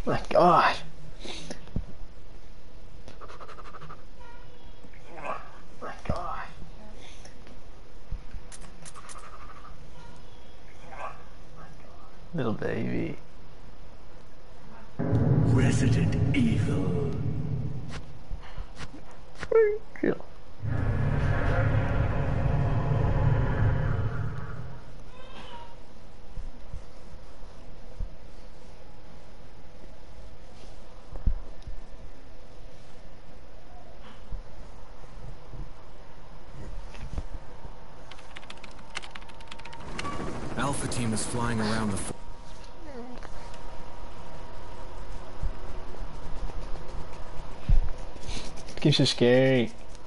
My God. My God. Little baby. Resident Evil. Chill. Alpha team is flying around the... Game's so scary.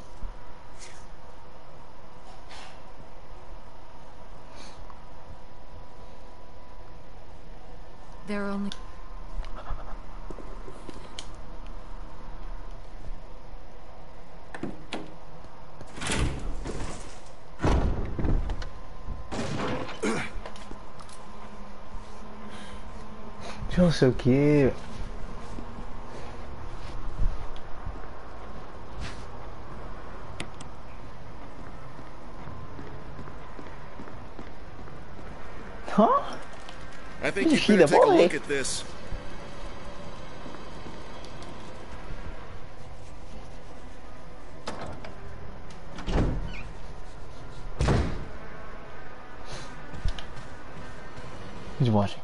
There are only... You're so cute. Huh? I think You you see better the take a boy. look at this. Who's watching?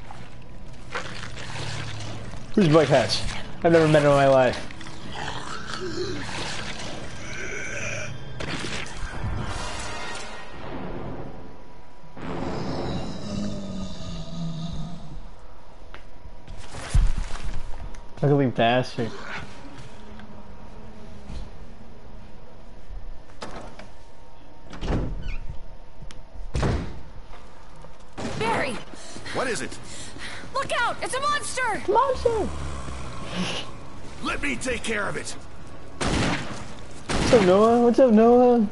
Who's Black Hatch? I've never met him in my life. Ugly bastard. Barry! What is it? Look out! It's a monster! Monster! Let me take care of it. What's up, Noah? What's up, Noah?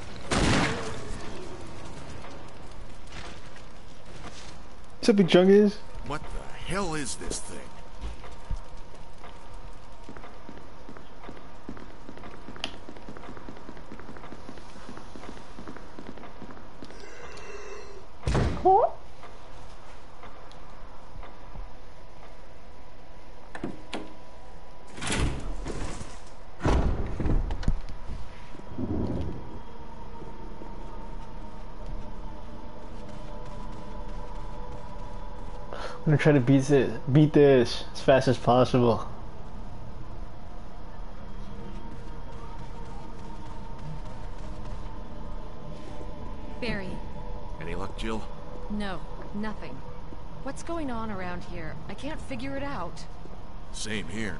What's up, Big Chungus? What the hell is this thing? Huh? I'm gonna try to beat this as fast as possible. Barry. Any luck, Jill? No, nothing. What's going on around here? I can't figure it out. Same here.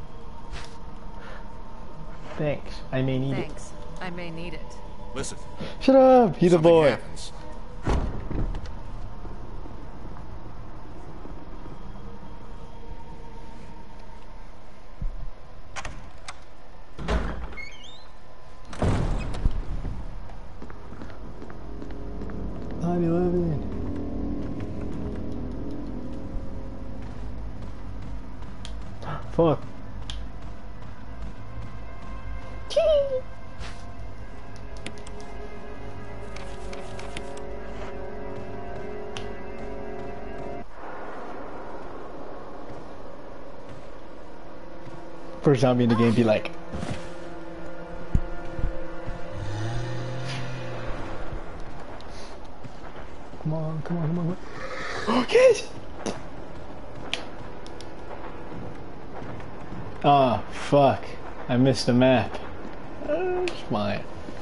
Thanks. I may need it. Thanks. I may need it. Listen. Shut up! He's a something boy. happens. Fuck. First zombie in the game be like, come on, come on, come on. Oh, yes! Ah, fuck. I missed the map. It's fine.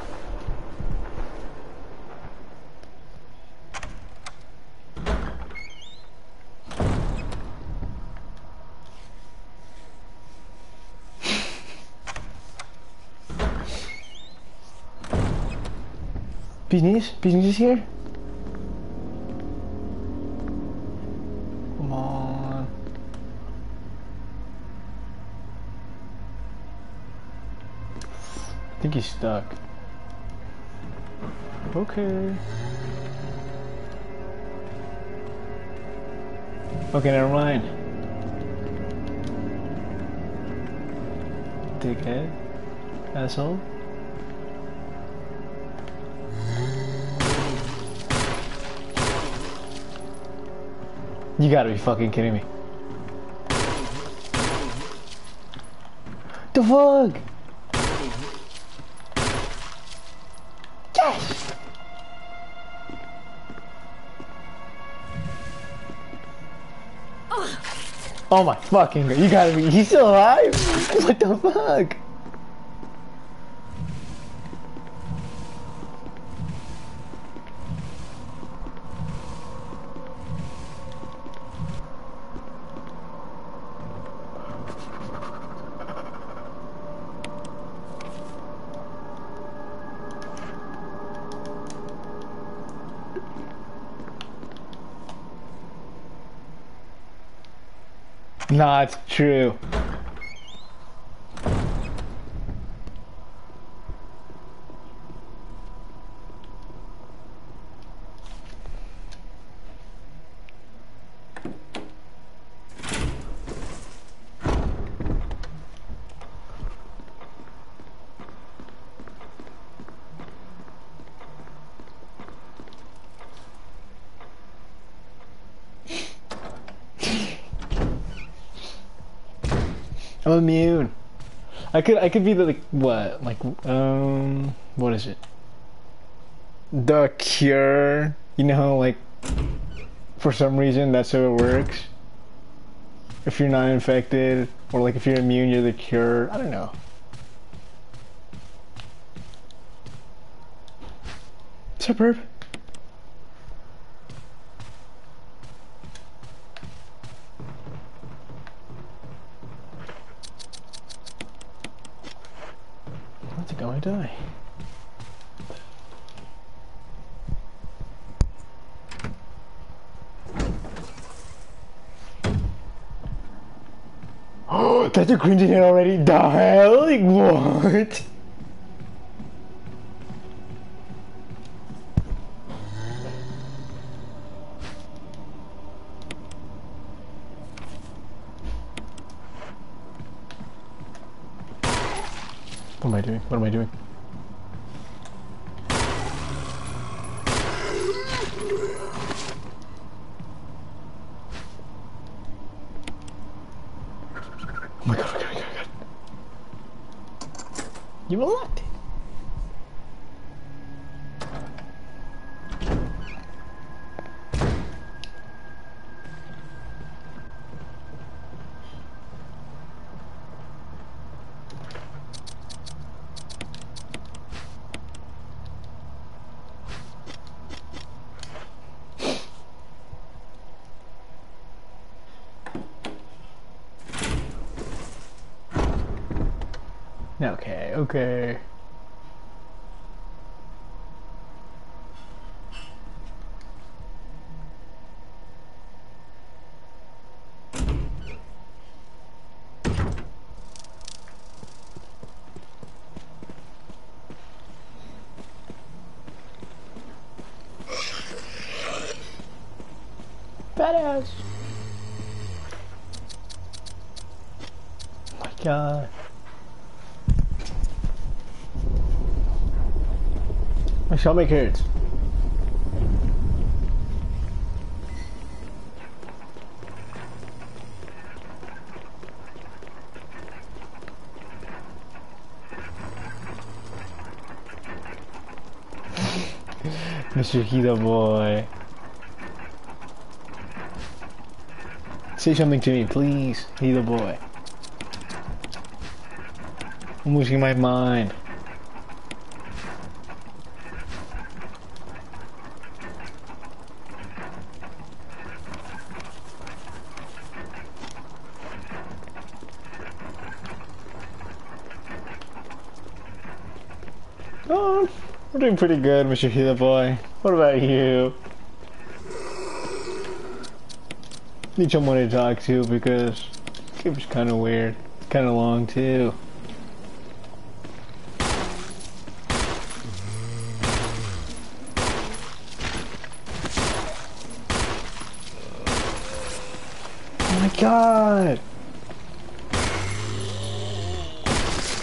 Business? Business is here? Come on. I think he's stuck. Okay. Okay, never mind. dickhead. Asshole. You gotta be fucking kidding me. The fuck? Yes! Oh my fucking god, you gotta be, he's still alive? What the fuck? Not true. I'm immune. I could be the, like, what? Like, what is it? The cure. You know, like, for some reason that's how it works. If you're not infected, or like if you're immune, you're the cure. I don't know. Superb. Let's go and die. Oh, that's a cringy hit already. The hell? Like, what? What am I doing? What am I doing? Oh my god, oh my god, oh my god. You unlocked it. Okay, okay. Badass. Oh my god. My stomach hurts. Mr. Hito boy. Say something to me, please, Hito boy. I'm losing my mind. Oh, we're doing pretty good, Mr. Hito boy. What about you? Need someone to talk to because it was kind of weird, kind of long too. Oh my god!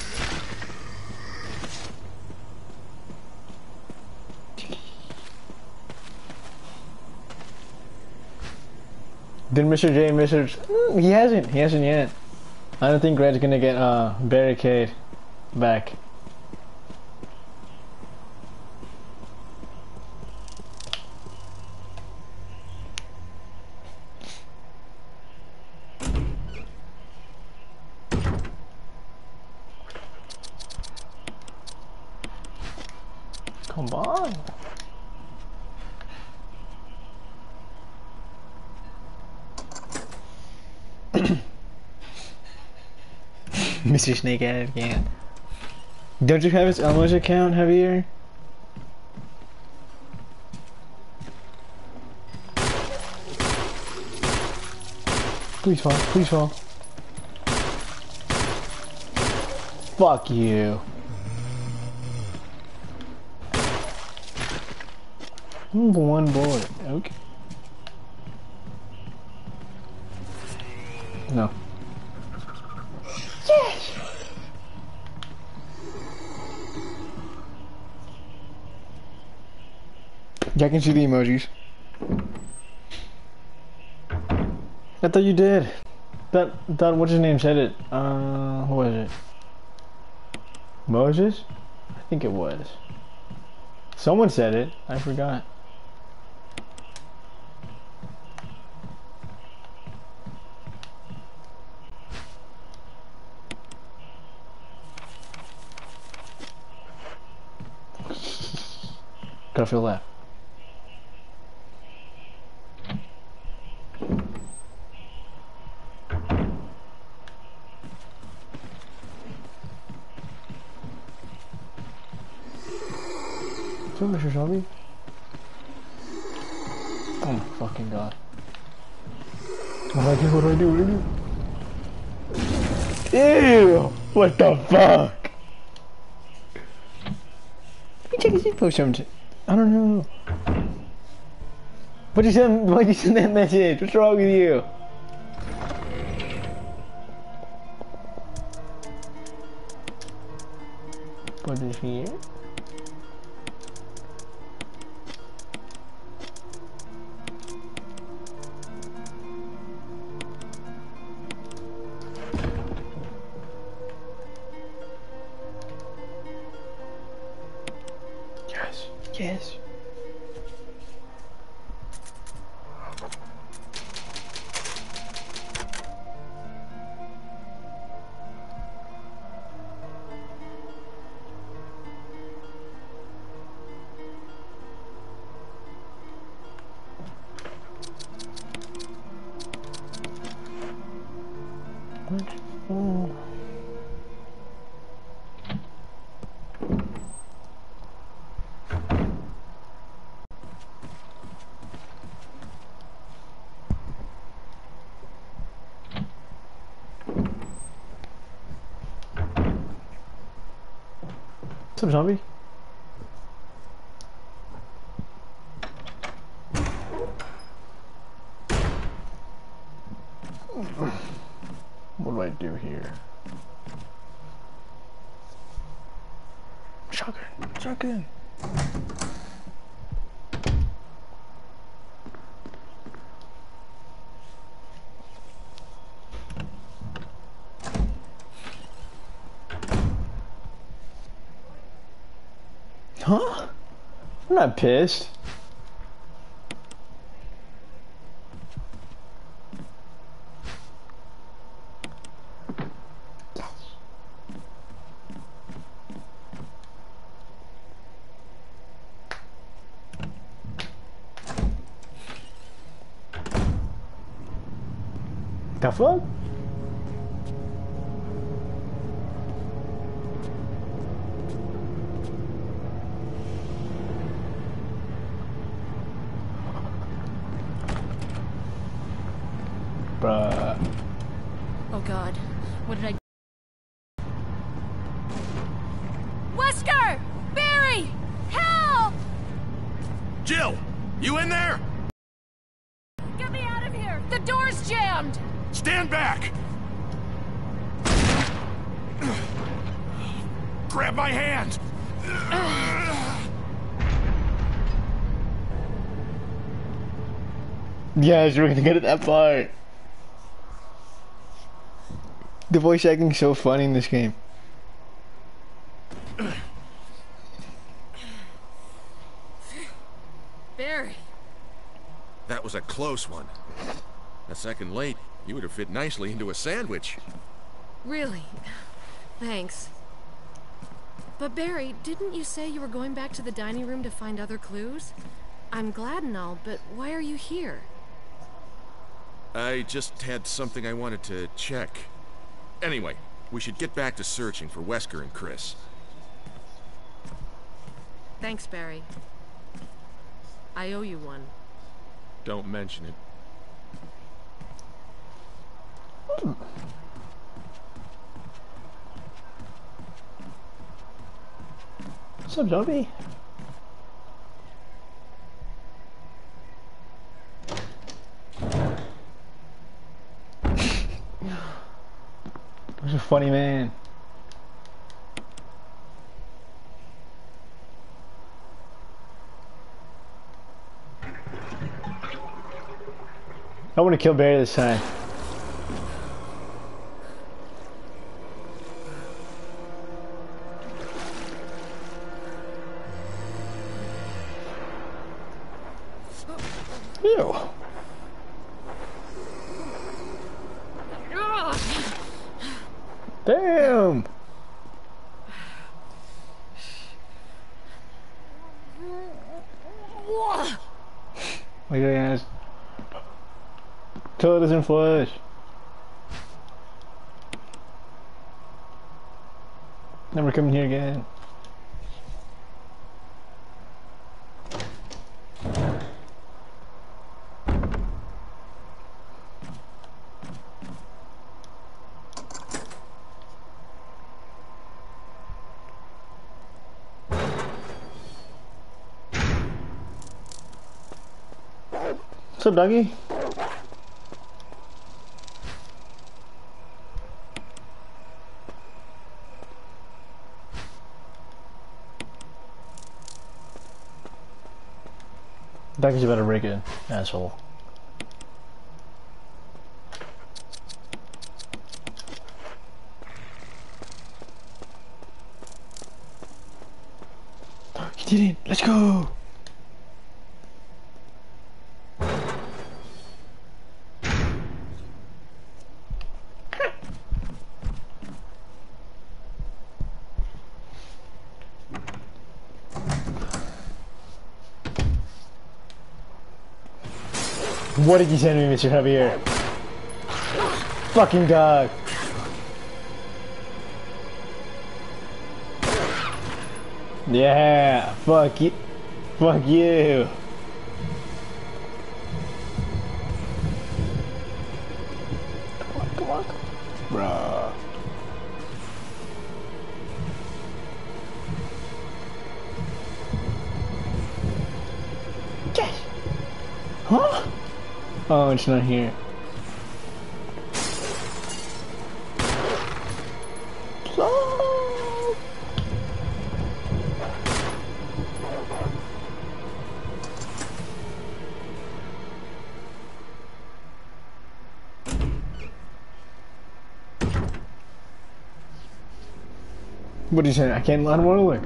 Did Mr. J, he hasn't yet. I don't think Red's gonna get barricade back. Come on. Mr. Snakehead again. Don't you have his Elmo's account, Javier? Please fall, please fall. Fuck you. One bullet, okay. No. Yes! Yeah, I can see the emojis. I thought you did. That what's his name said it. Who was it? Moses? I think it was. Someone said it. I forgot. Gotta feel that. What's up, Mr. Zombie? Oh my fucking god. What do I do? What do I do? What do I do? Ew! What the fuck? Let me check his info something. I don't know. Why'd you send that message? What's wrong with you? What is here? Yes. Oh. What's up, zombie? What do I do here? Shotgun, shotgun. Huh? I'm not pissed. The fuck? Bruh. Oh god, what did I... Wesker! Barry! Help! Jill, you in there? Get me out of here! The door's jammed! Stand back! Grab my hand! Yes, we're gonna get to that part. The voice acting is so funny in this game. Barry. That was a close one. A second late, you would have fit nicely into a sandwich. Really? Thanks. But Barry, didn't you say you were going back to the dining room to find other clues? I'm glad and all, but why are you here? I just had something I wanted to check. Anyway, we should get back to searching for Wesker and Chris. Thanks, Barry. I owe you one. Don't mention it. What's up, Dobby? Who's a funny man? I want to kill Barry this time. Ew. Damn. Look at this. Toad doesn't flush. Never coming here again. What's up, doggy? Doggy's about to break it, asshole. He did it! Let's go! What did you send me, Mr. Javier? Fucking dog. Yeah, fuck you. Fuck you. Come on, come on. Bruh. Yes. Huh? Oh, it's not here. Oh. What are you saying? I don't want to look.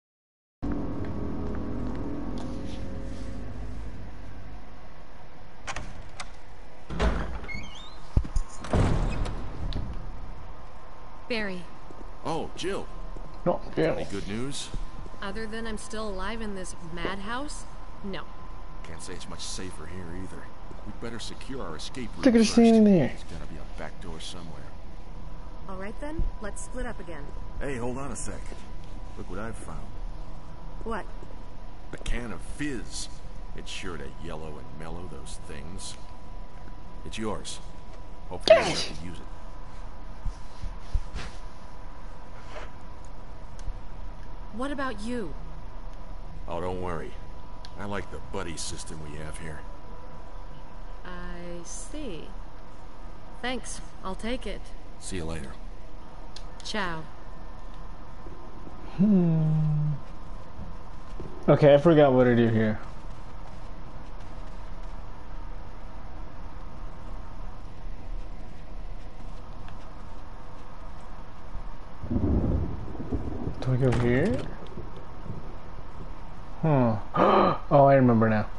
Barry. Oh, Jill. No, barely. Good news? Other than I'm still alive in this madhouse? No. Can't say it's much safer here either. We'd better secure our escape route Look at her first. standing there. There's gotta be a back door somewhere. All right then, let's split up again. Hey, hold on a sec. Look what I've found. What? A can of fizz. It's sure to yellow and mellow those things. It's yours. Hopefully you'll have to use it. What about you? Oh, don't worry. I like the buddy system we have here. I see. Thanks, I'll take it. See you later. Ciao. Okay, I forgot what to do here. Do I go here? Huh. Oh, I remember now.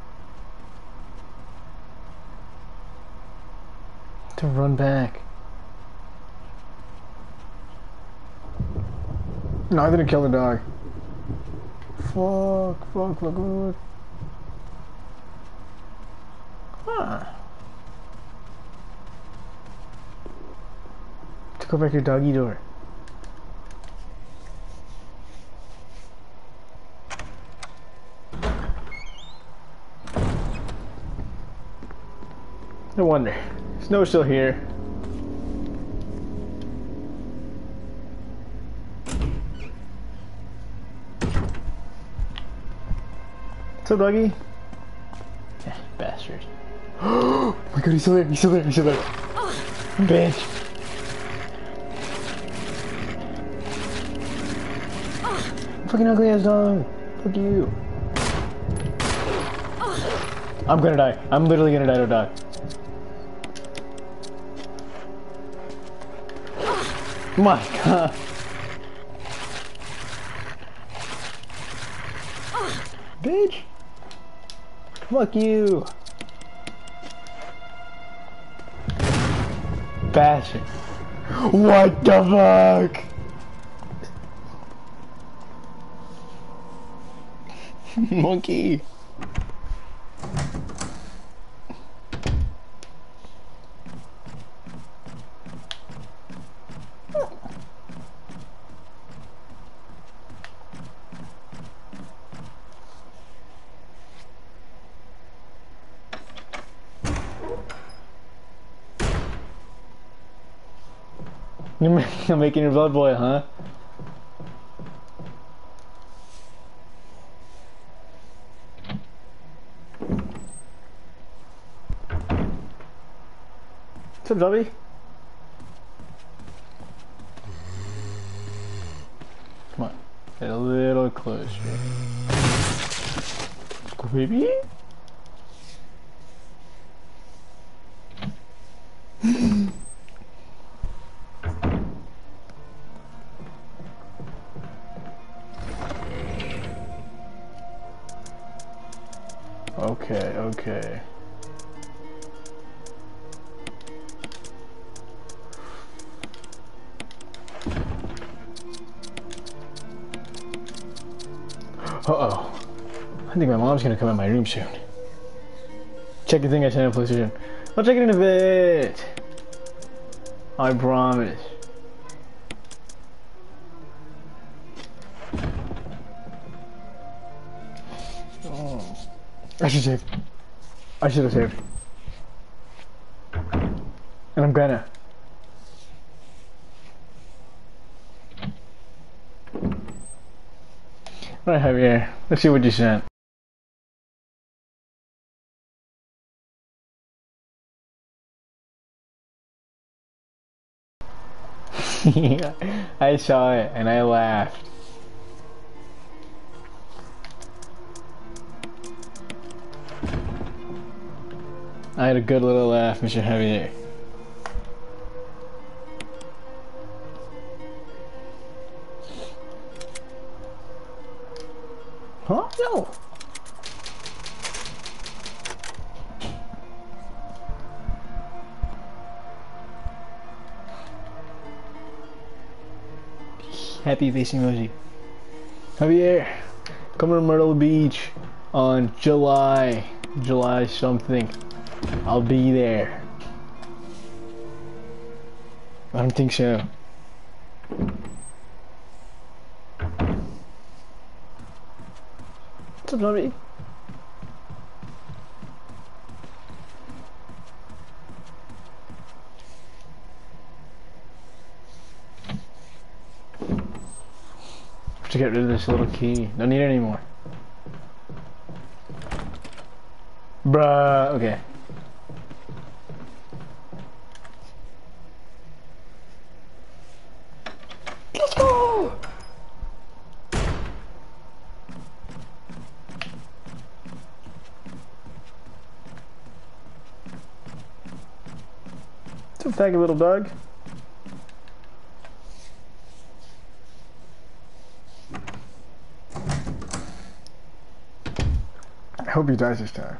To run back. No, I didn't kill the dog. Fuck. Huh. To go back your doggy door. No wonder. Snow's still here. What's up, doggy? Yeah, bastard. Oh my god, he's still there, he's still there. Bitch. Fucking ugly ass dog. Fuck you. I'm gonna die. I'm literally gonna die to a dog. My god. Bitch. Fuck you. Bastard. What the fuck? Monkey. You're making your blood boil, huh? What's up, Dobby? Come on, get a little closer. Go, baby. Okay. Uh-oh. I think my mom's gonna come in my room soon. Check the thing I sent on PlayStation. I'll check it in a bit. I promise. Oh. I should save. I should have saved. And I'm gonna. Alright, Javier. Let's see what you sent. I saw it and I laughed. I had a good little laugh, Mr. Javier. Huh? No. Happy face emoji. Javier, come to Myrtle Beach on July something. I'll be there. I don't think so. What's up, Johnny? To get rid of this little key. Don't need it anymore. Bruh, okay. Let's go! What's up, faggot little dog? I hope he dies this time.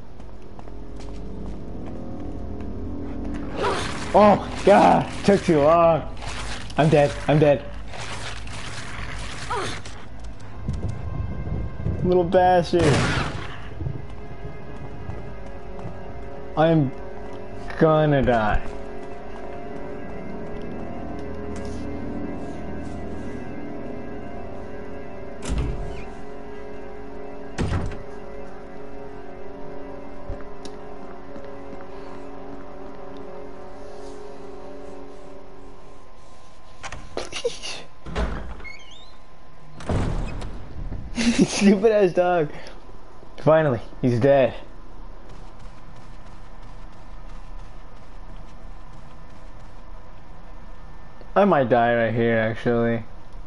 Oh my god! Took too long. I'm dead. I'm dead. Little bastard. I'm gonna die. Stupid ass dog. Finally, he's dead. I might die right here, actually.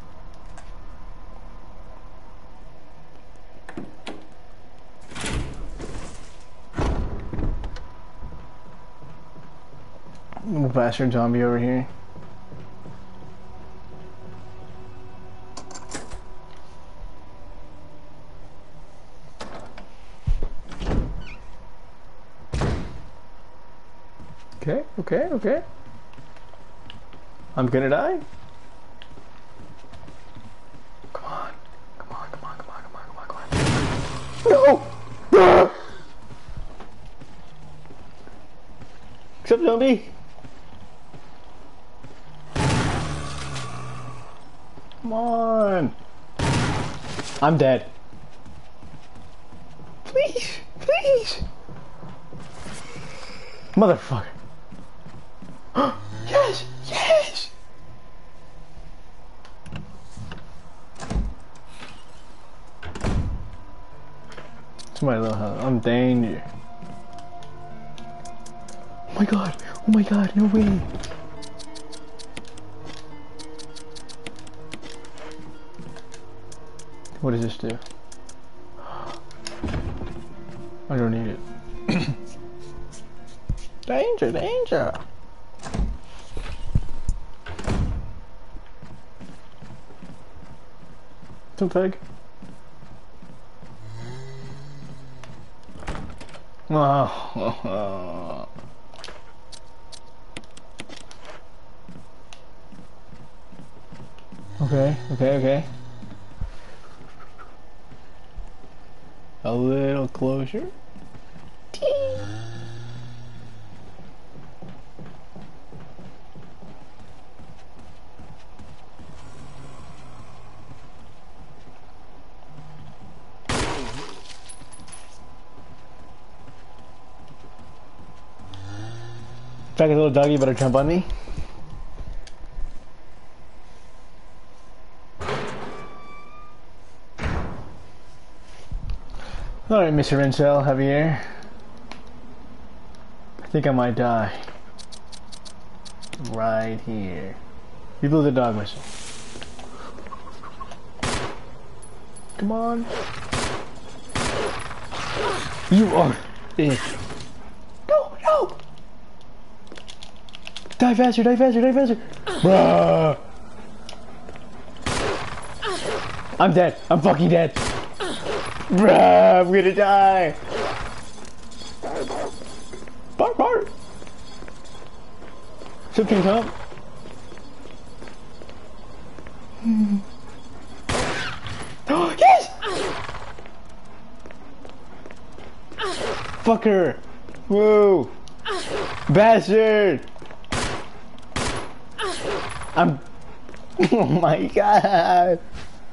Little bastard zombie over here. Okay, okay, okay. I'm gonna die. Come on. Come on, come on, come on, come on, come on, come on. No! Ah! Except zombie. Come on. I'm dead. Please, please. Motherfucker. Yes! Yes! It's my little house. I'm danger. Oh my god! Oh my god! No way! What does this do? I don't need it. Danger! Danger! Some peg. Oh. Okay, okay, okay. A little closer. Like a little doggy, better jump on me. Alright, Mr. Rincel, Javier. I think I might die. Right here. You blew the dog whistle. Come on. You are it. No, no! Die faster, die faster, die faster! Bruh. I'm dead. I'm fucking dead. Bruh, I'm gonna die. Bark, bark. Something come. Oh, yes! Fucker. Whoa. Bastard. I'm... Oh my god!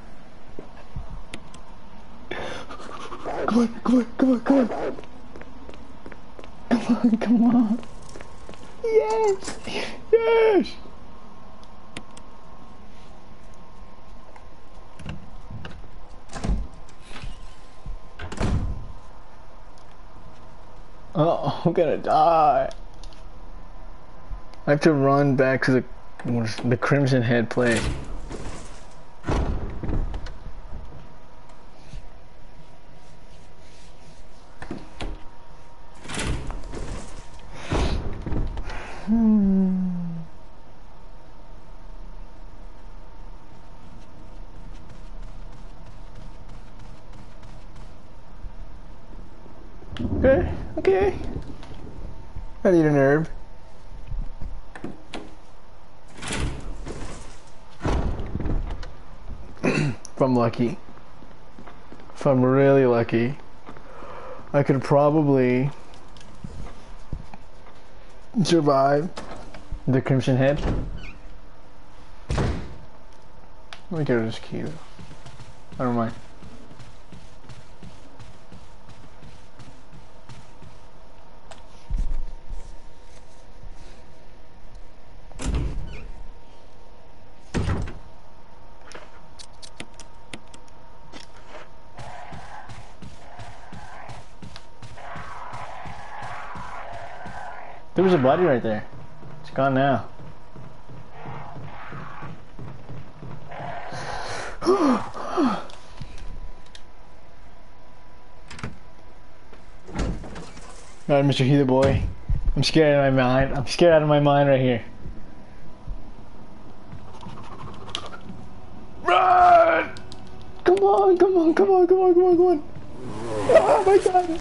Come on, come on, come on, come on! Come on, come on! Yes! Yes! Oh, I'm gonna die. I have to run back to the Crimson Head place. okay. I need an herb. If I'm lucky. If I'm really lucky, I could probably survive the Crimson Head. Let me get rid of this key though. I don't mind. There was a body right there. It's gone now. Alright, Mr. Healer Boy. I'm scared out of my mind. I'm scared out of my mind right here. Run! Come on, come on, come on, come on, come on, come on. Oh my god.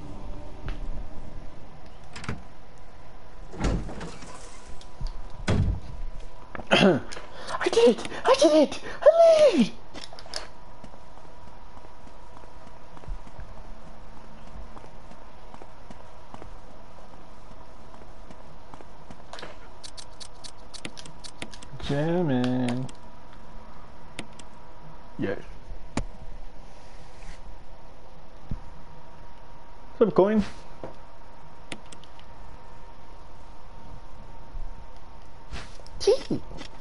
I did it! I did it! I lived! Jamming. Yes. What's up, coin? Gee.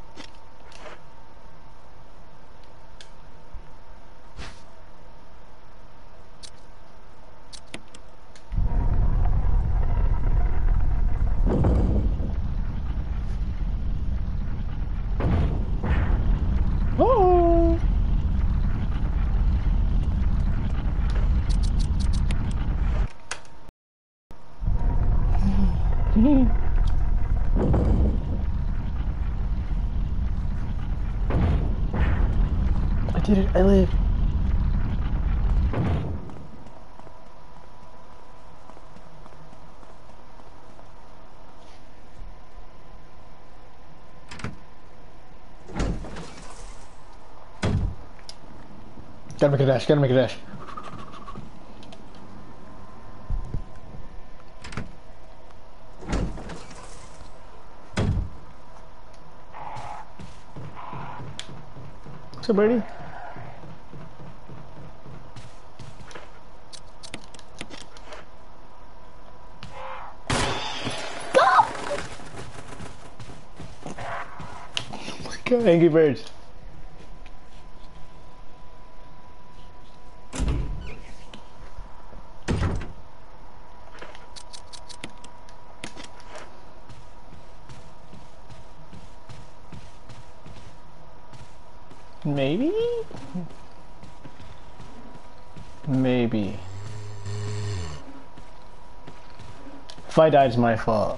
Oh. I did it, I lived. Gotta make a dash, gotta make a dash. What's up, birdie? Oh my god, Angry Birds. Maybe? Maybe. If I died, it's my fault.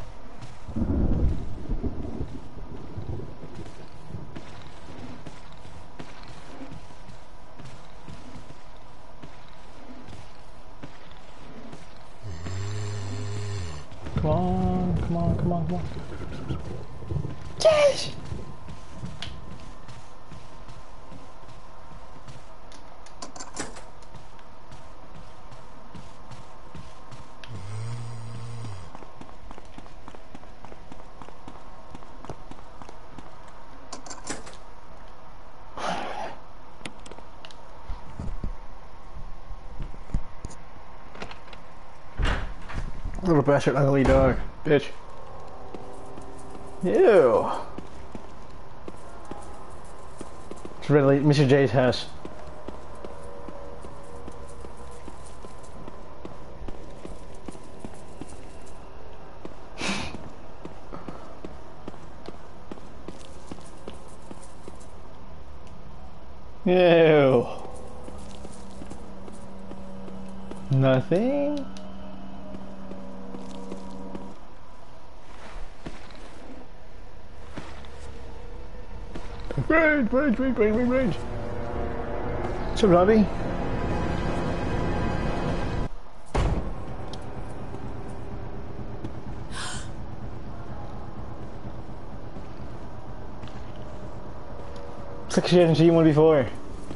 Come on, come on, come on, come on. Yes! Little bastard, ugly dog, bitch. Ew. It's really Mr. J's house. Ew. Nothing? Rage, rage, rage, rage, rage, rage. What's up, Robbie? Looks like she hasn't seen one before.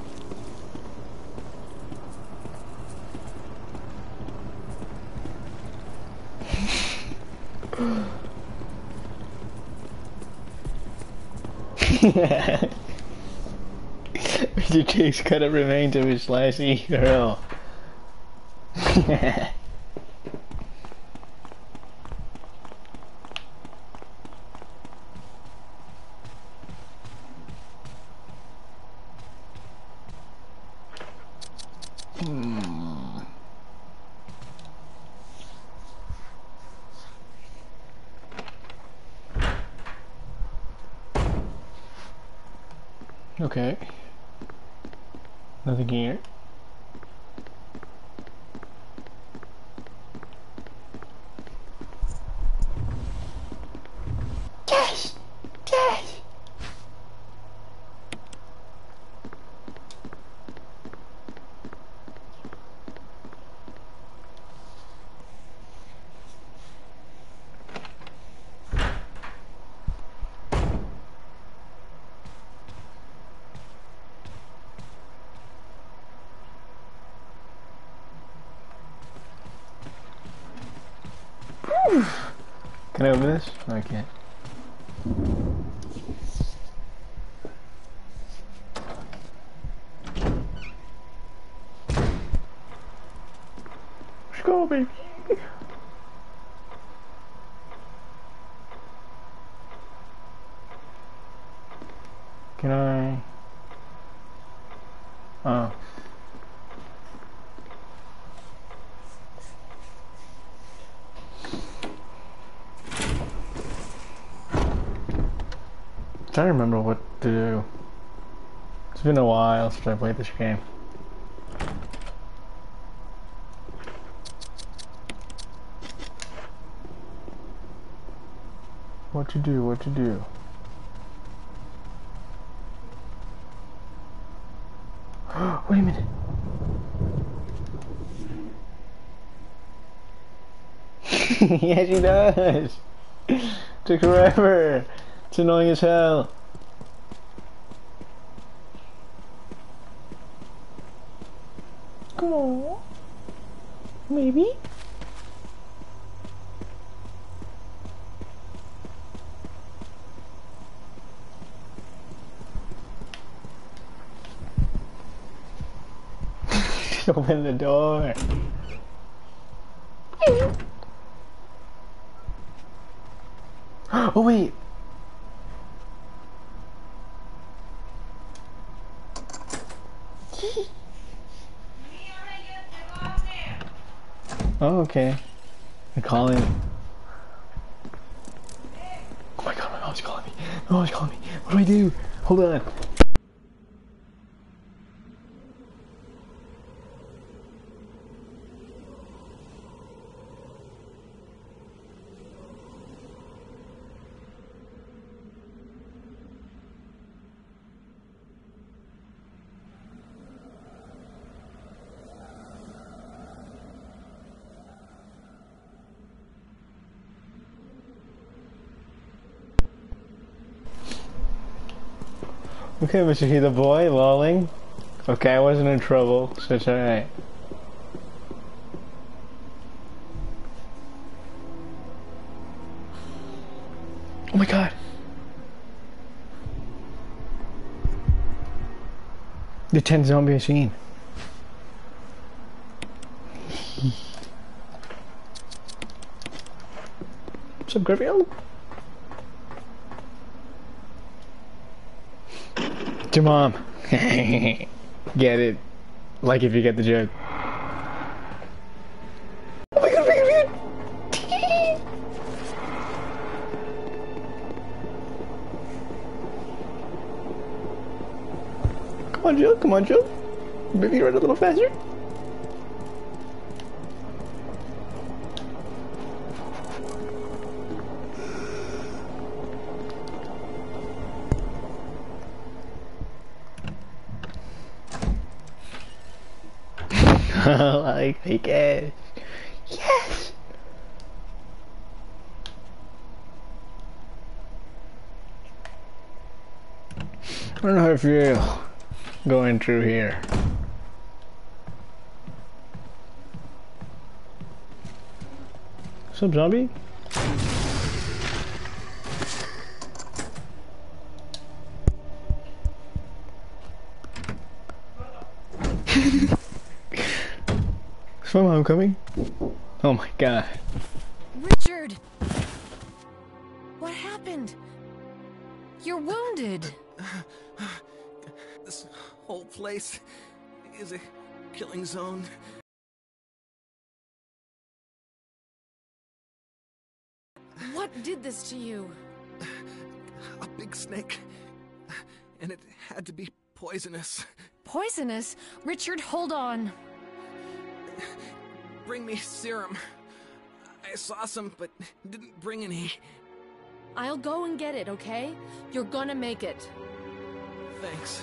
Mr. Chase cut up remains of his slashy girl. Okay. Nothing here. Yes! Yes! Can I open this? No, I can't. Let's go, baby. Can I? Oh. I'm trying to remember what to do. It's been a while since I played this game. What to do, what to do. Wait a minute. Yeah, she does. Took forever. It's annoying as hell. Come on. Maybe. Open the door. Oh wait. Oh, okay. I call him. Oh my god, my mom's calling me. My mom's calling me. What do I do? Hold on. Okay, Mr. He the boy, lolling. Okay, I wasn't in trouble, so it's alright. Oh my god! The 10th zombie I've seen. What's up, Garfield? Your mom. Get it. Like if you get the joke. Oh my god, oh my god, oh my god. Come on, Jill. Come on, Jill. Maybe run a little faster. Like, I guess. Yes! I don't know how I feel going through here. What's up, zombie? Is my mom coming? Oh my god. Richard! What happened? You're wounded. This whole place is a killing zone. What did this to you? A big snake. And it had to be poisonous. Poisonous? Richard, hold on. Bring me serum. I saw some, but didn't bring any. I'll go and get it, okay? You're gonna make it. Thanks.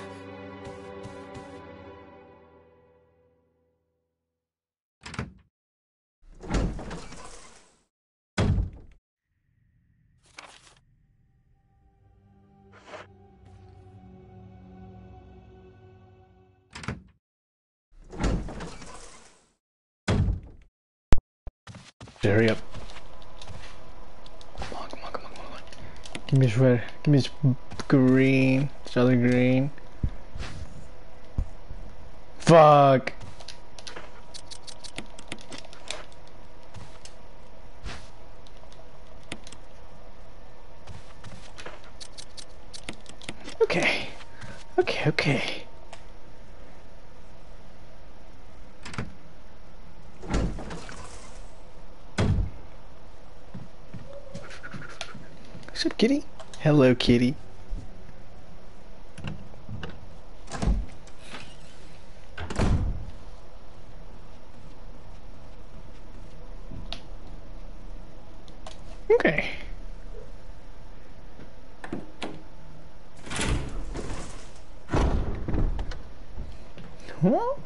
Hurry up. Come on, come on, come on, come on. Give me this red. Give me this green. This other green. Fuck. Okay. Okay, okay. What's up, kitty? Hello, kitty. Okay. Huh?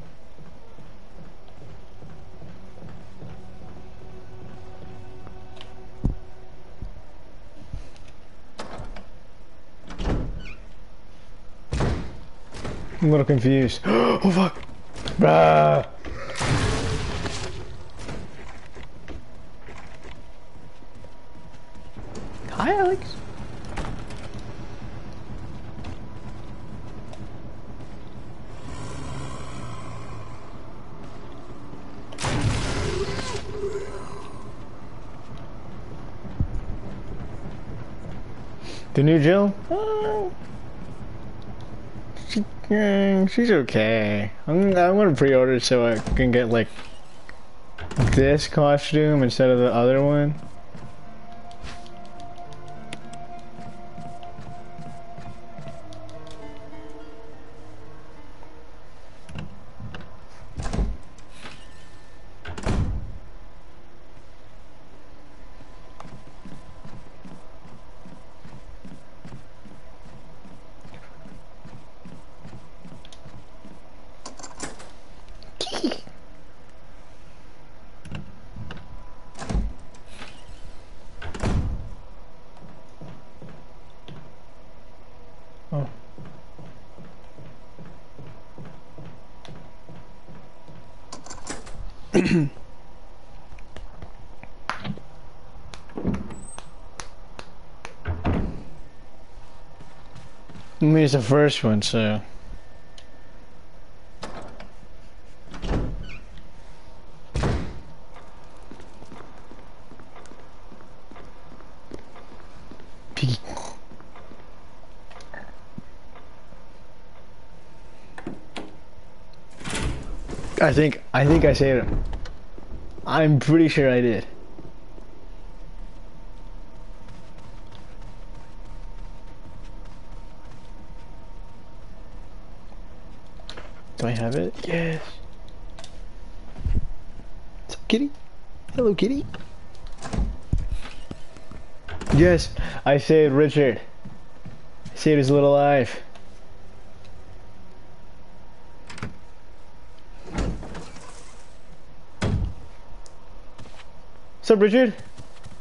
I'm a little confused. Oh fuck! Bruh! Hi, Alex. The new Jill? She's okay. I'm gonna pre-order so I can get like this costume instead of the other one. Oh. I mean, it's the first one, so. Piggy. I think I said it. I'm pretty sure I did. Do I have it? Yes. What's up, kitty? Hello, kitty. Yes, I saved Richard. I saved his little life. What's up, Richard?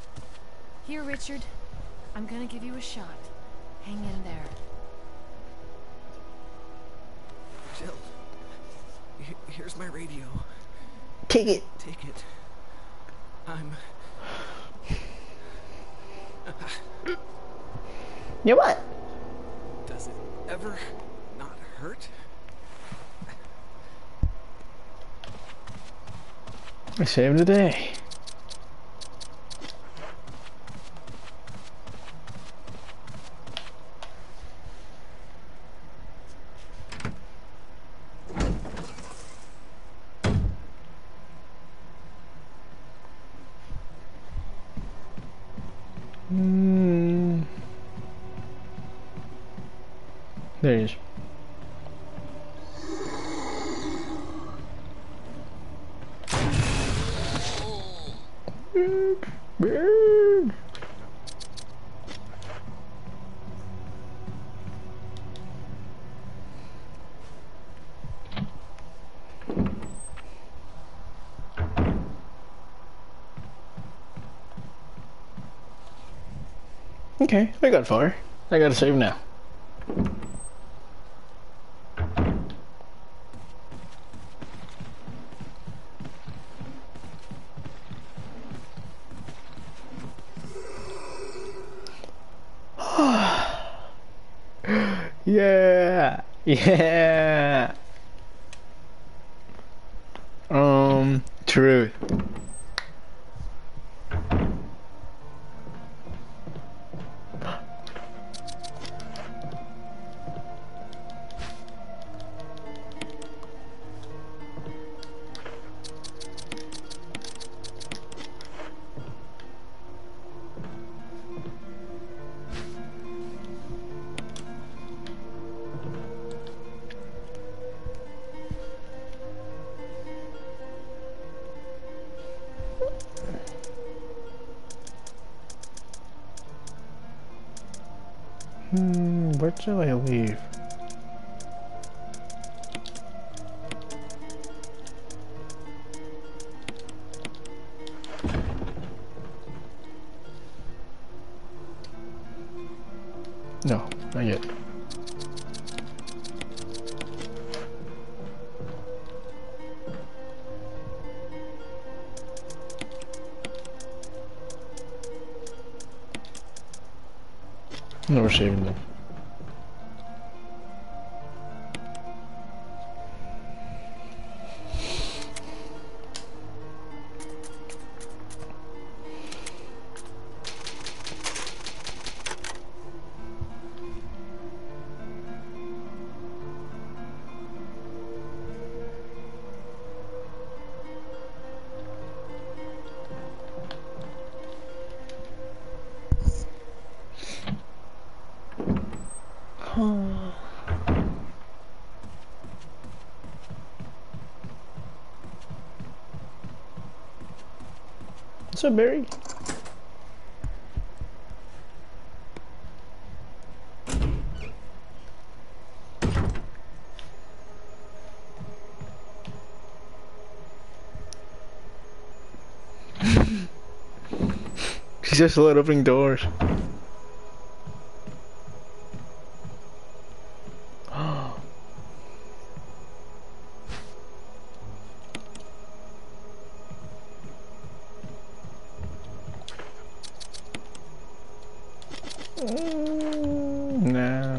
Here, Richard. I'm gonna give you a shot. Hang in there. Jill, here's my radio. Take it. Take it. Yeah, what? Does it ever not hurt? I saved the day. There he is. Bird. Okay, I got far. I gotta save now. Yeah, yeah. Truth. Where shall I leave? No, not yet. No, we're saving them. What's up, Barry? She's just lit opening doors. No.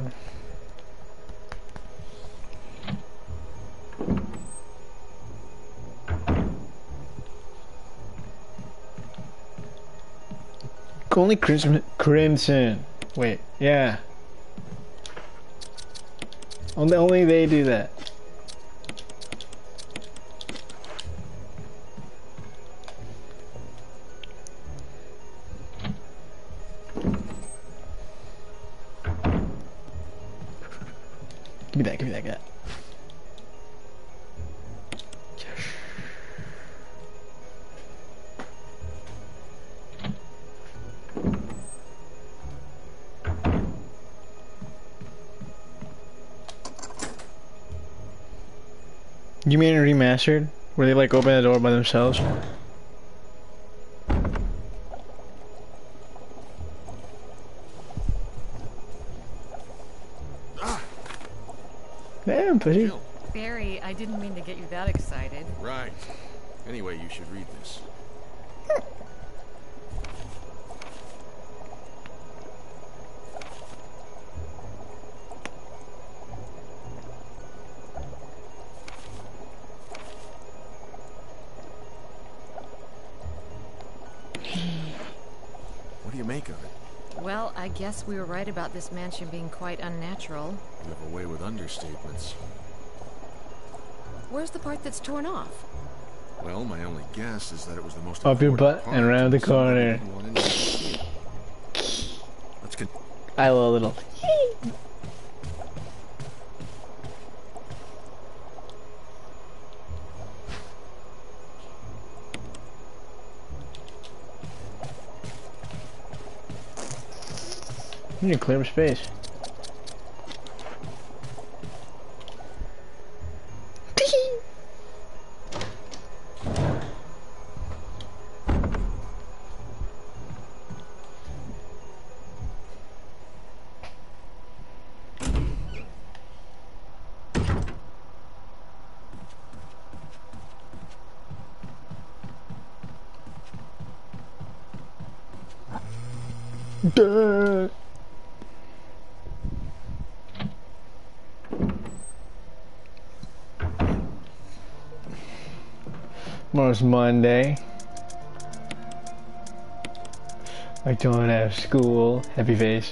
Only Crimson. Wait, yeah. Only they do that. Give me that guy. You mean remastered? Where they like open the door by themselves? Damn, pussy. Jill, Barry, I didn't mean to get you that excited. Right. Anyway, you should read this. What do you make of it? Well, I guess we were right about this mansion being quite unnatural. You have a way with understatements. Where's the part that's torn off? Well, my only guess is that it was the most Up your important butt part and around the somebody corner. didn't want anyone to see it. Let's continue. I love a little. You need to clear space. Duh. Tomorrow's Monday. I don't have school. Happy face.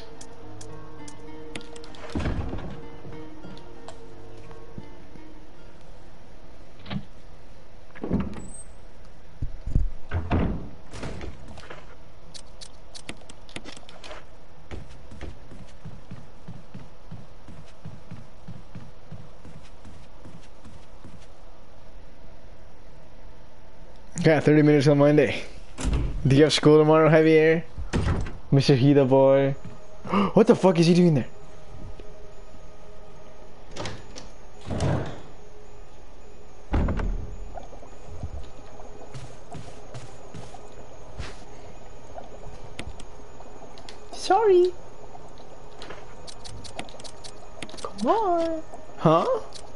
Got 30 minutes on Monday. Do you have school tomorrow, Javier? Mr. Hida boy. What the fuck is he doing there? Sorry. Come on. Huh?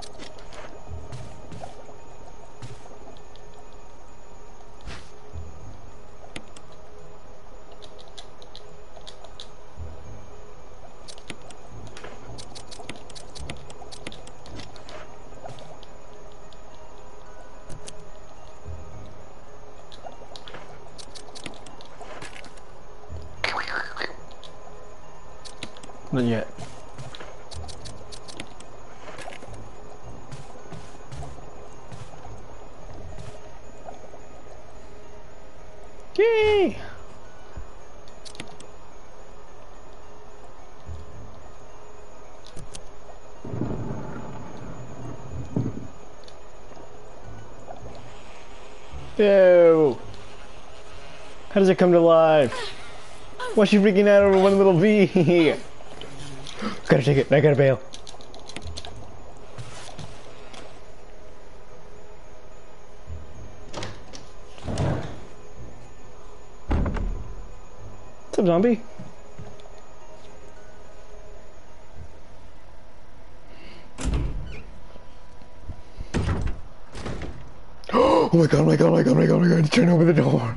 Not yet. Yay! Ew! How does it come to life? Why's she freaking out over one little V? Gotta take it, I gotta bail. What's up, zombie? Oh my god, oh my god, oh my god, oh my god, oh my god, turn over the door.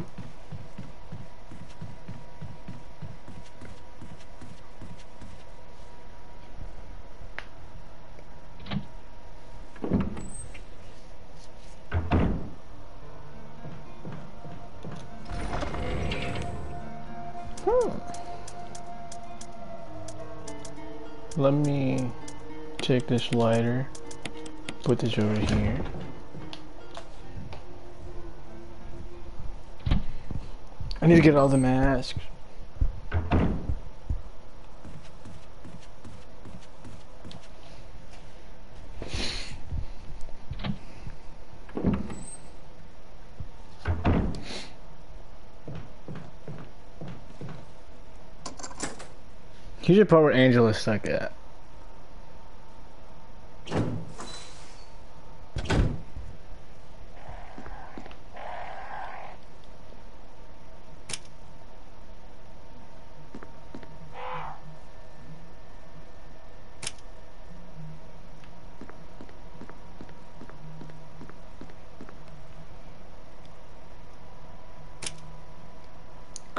Let me take this lighter, put this over here. I need to get all the masks. Here's the part where Angela's stuck at.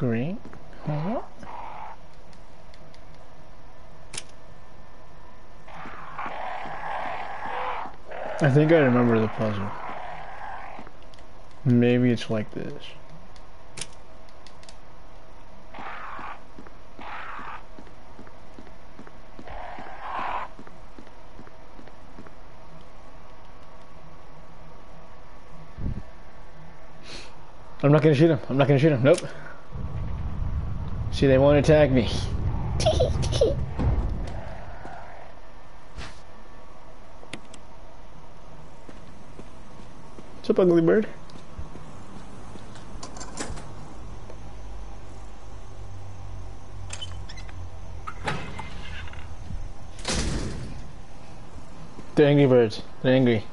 Green? Huh? I think I remember the puzzle. Maybe it's like this. I'm not gonna shoot him. I'm not gonna shoot him. Nope. See, they won't attack me. What's up, ugly bird? They're angry birds. They're angry.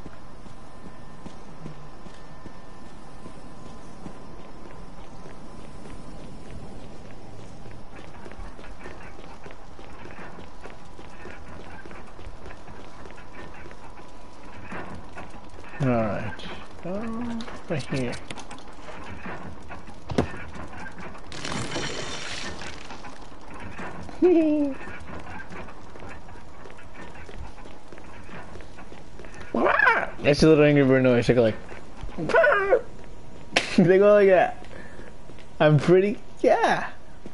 Alright. Right here. That's a little angry bird noise. They go like, they go like that. I'm pretty, yeah.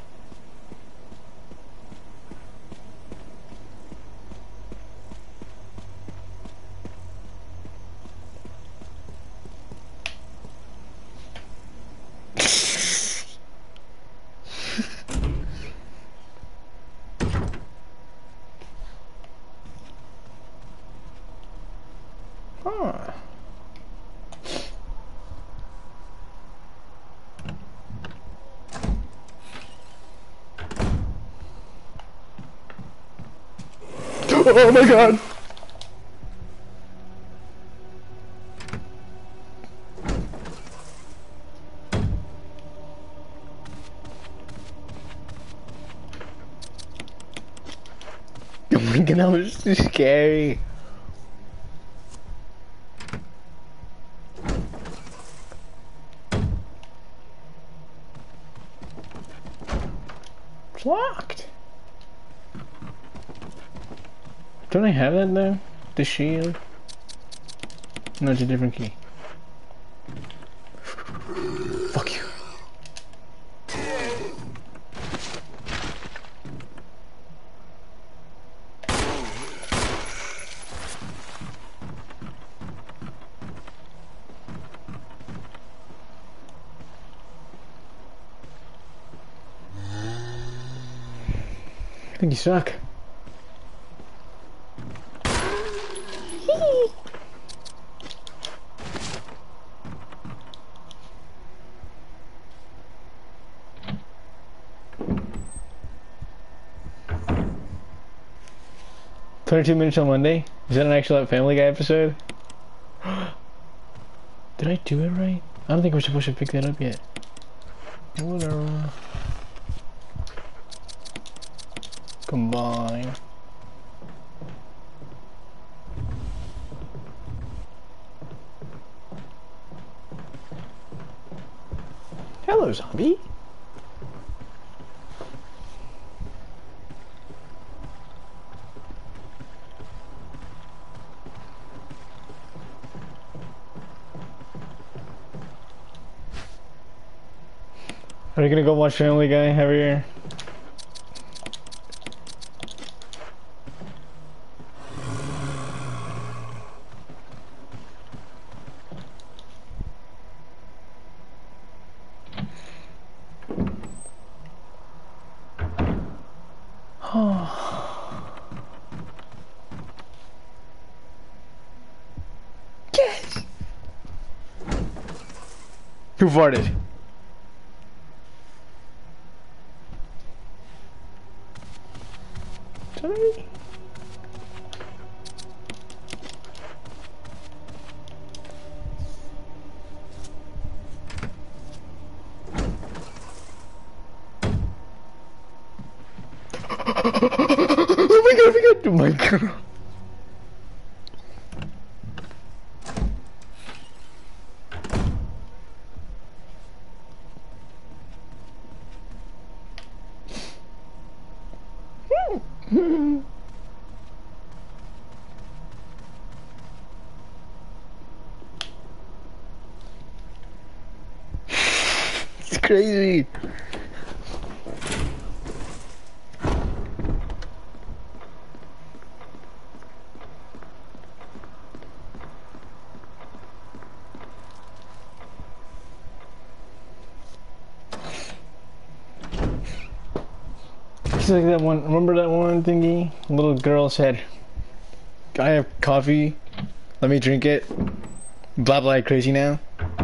Huh. Oh my god! Oh my god, that was too scary. It's locked. Don't I have that though? The shield? No, it's a different key. Fuck you. I think you suck. 22 minutes on Monday? Is that an actual Family Guy episode? Did I do it right? I don't think we're supposed to pick that up yet. Whatever. Combine. Hello, zombie. Are you gonna go watch Family Guy, Javier? Yes! Who farted? Sorry. Oh my god, oh my god. It's crazy. It's like that one. Remember that one thingy? Little girl said, "I have coffee. Let me drink it." Blah blah like crazy now.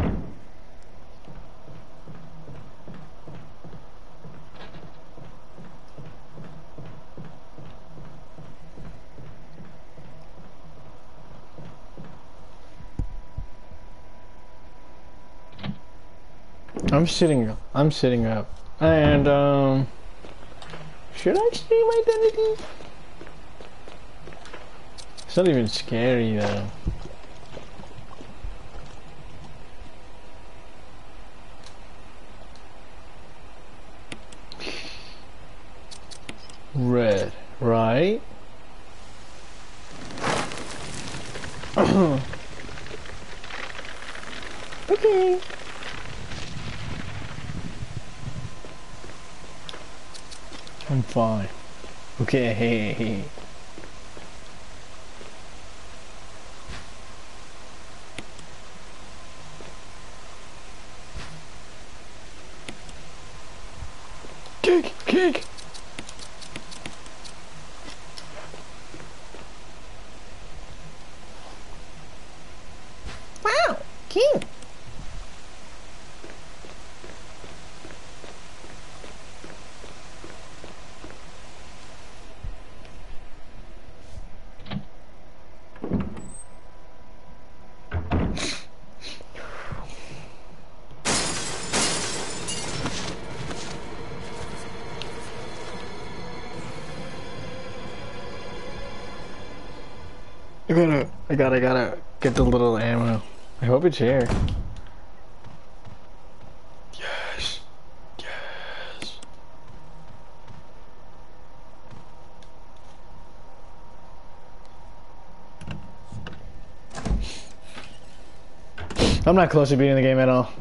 I'm sitting up. And should I stream identity? It's not even scary though. Red, right? Okay. I'm fine. Okay, hey. Cake! Wow, king! I gotta get the little ammo. I hope it's here. Yes. I'm not close to beating the game at all.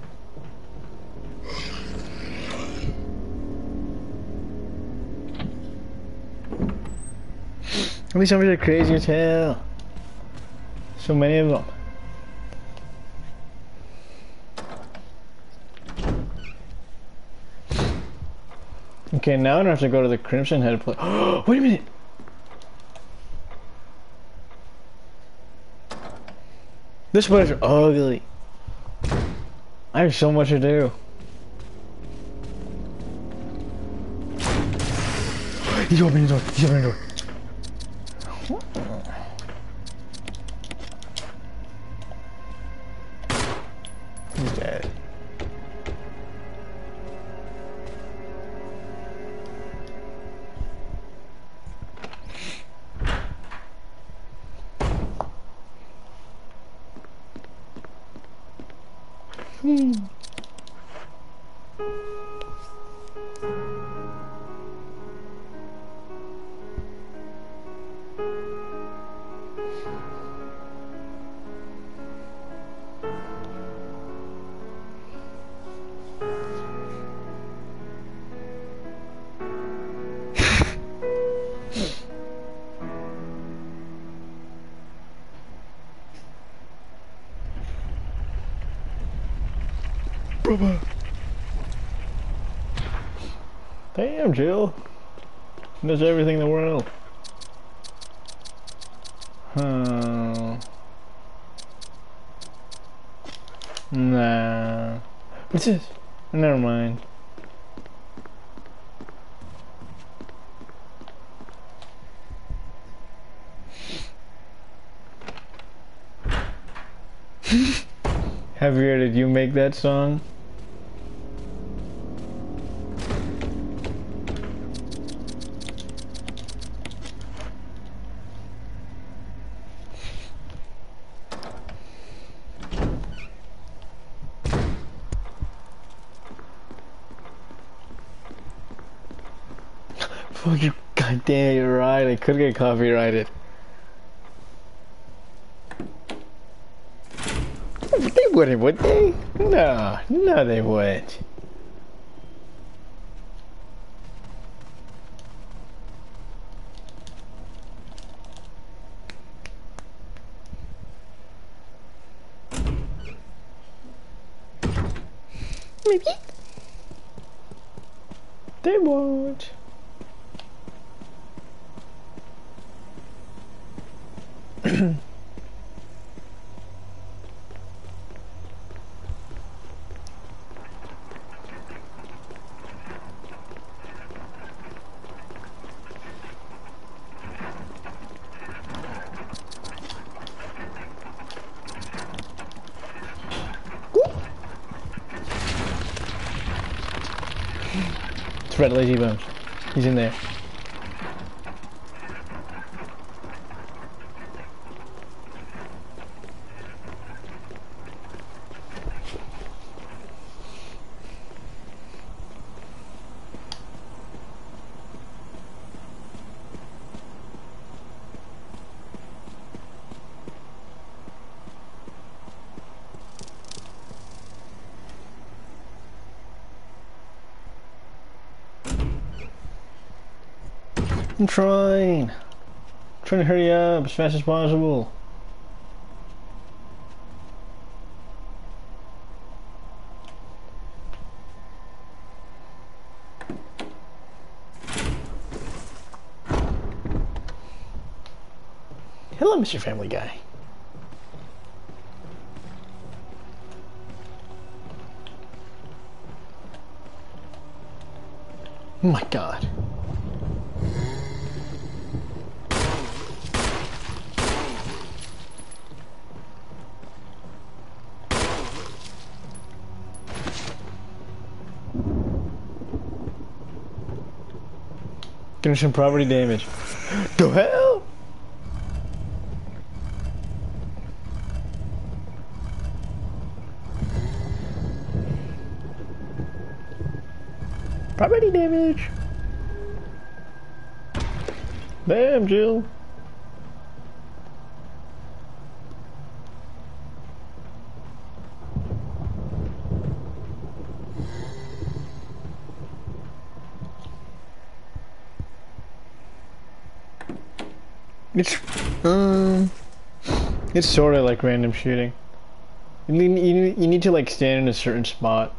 These zombies are crazy as hell. So many of them. Okay, now I don't have to go to the Crimson Head place. Wait a minute! This place is ugly. I have so much to do. He's opening the door. He's dead. Damn, Jill. Knows everything in the world. Nah. What's this? Never mind. Javier, did you make that song? Fuck you, God Damn, you're right. I could get copyrighted. They wouldn't, would they? No, no, they wouldn't. Maybe. They won't. It's Red Lazy Bones. He's in there. I'm trying to hurry up as fast as possible. Hello, Mr. Family Guy. Oh my God. Getting some property damage. The hell? Property damage. Bam, Jill. It's sort of like random shooting. You need to like stand in a certain spot.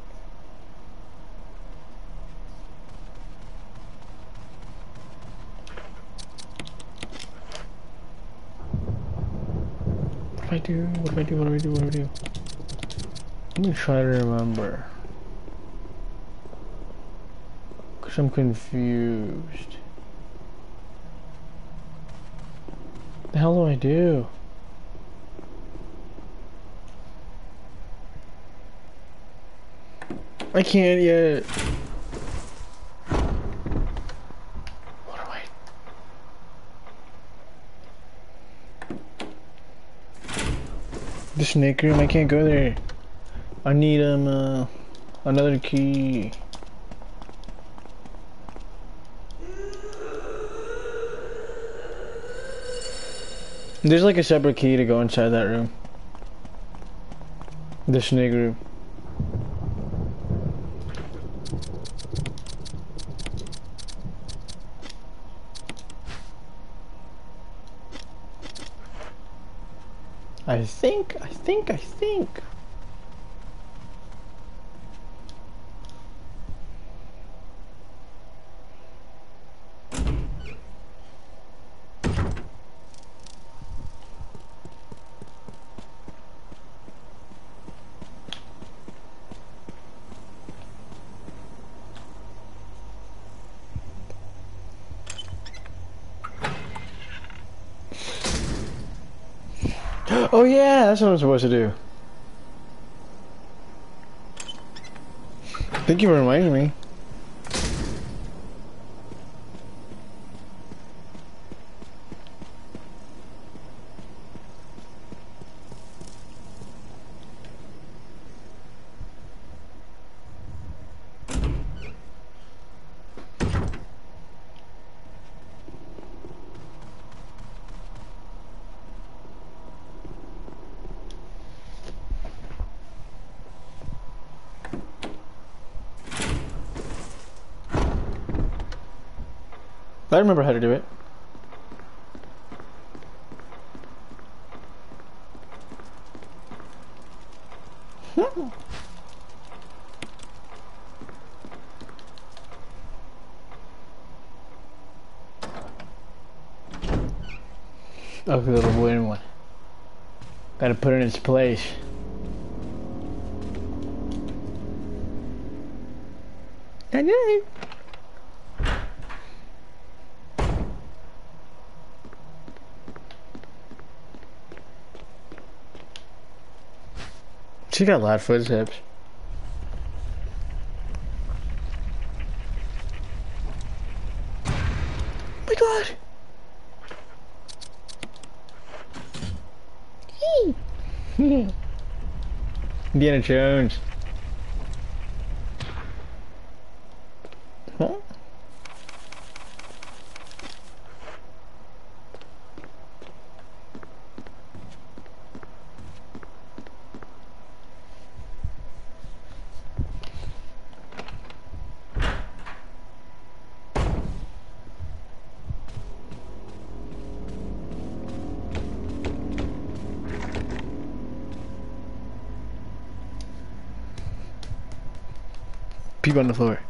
What do I do? What do I do? What do I do? What do I do? Let me try to remember. Cause I'm confused. What the hell do I do? I can't yet. What do I? The snake room, I can't go there. I need another key. There's like a separate key to go inside that room. The snake room. I think. Oh yeah, that's what I'm supposed to do. Thank you for reminding me. I remember how to do it. Okay, little boy, one. Gotta put it in its place. I did it. She got loud footsteps. Oh my god! Indiana Jones. Huh? People on the floor.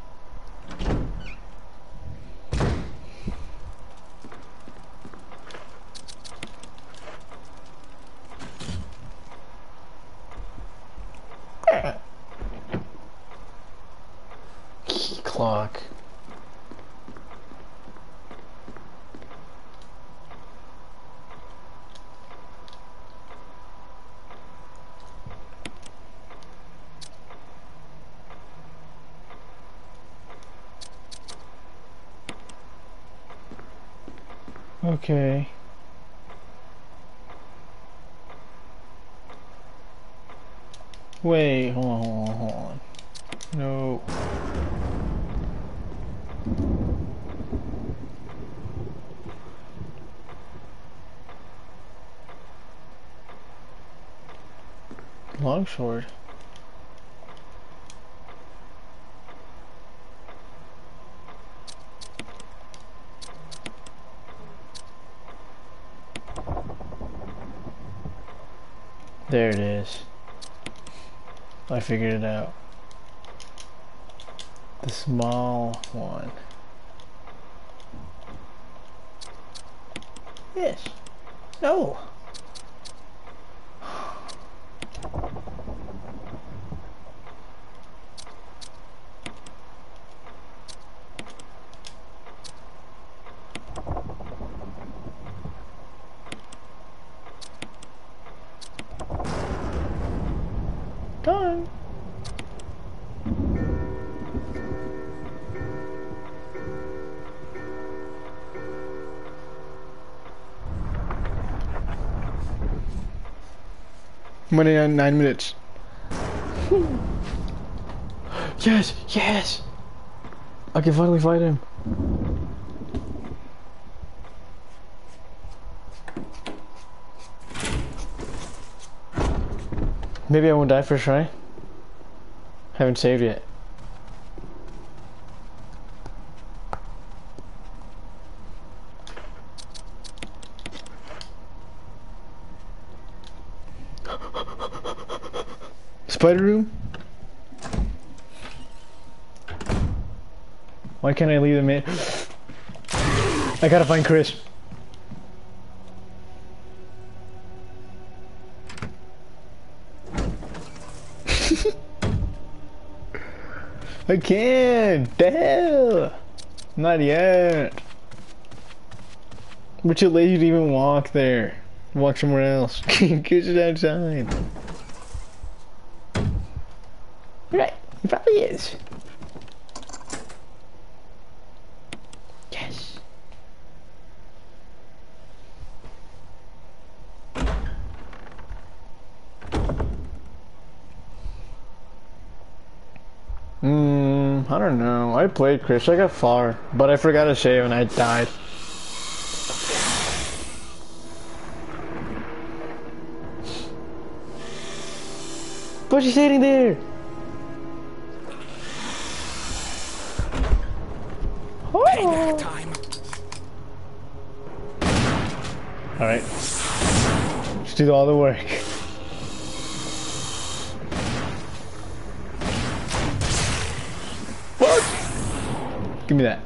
Key clock. Okay. Wait, hold on. No. Longsword. There it is. I figured it out. The small one. Yes. No. Done. Money on 9 minutes. Yes, yes. I can finally fight him. Maybe I won't die first try. Haven't saved yet. Spider room? Why can't I leave them in? I gotta find Chris. I can't! The hell! Not yet. We're too lazy to even walk there. Walk somewhere else. Get it outside. Right, he probably is. Yes. I don't know. I played Chris. I got far, but I forgot to save and I died. What's she sitting there? Payback time. Alright. Let's do all the work. What? Give me that.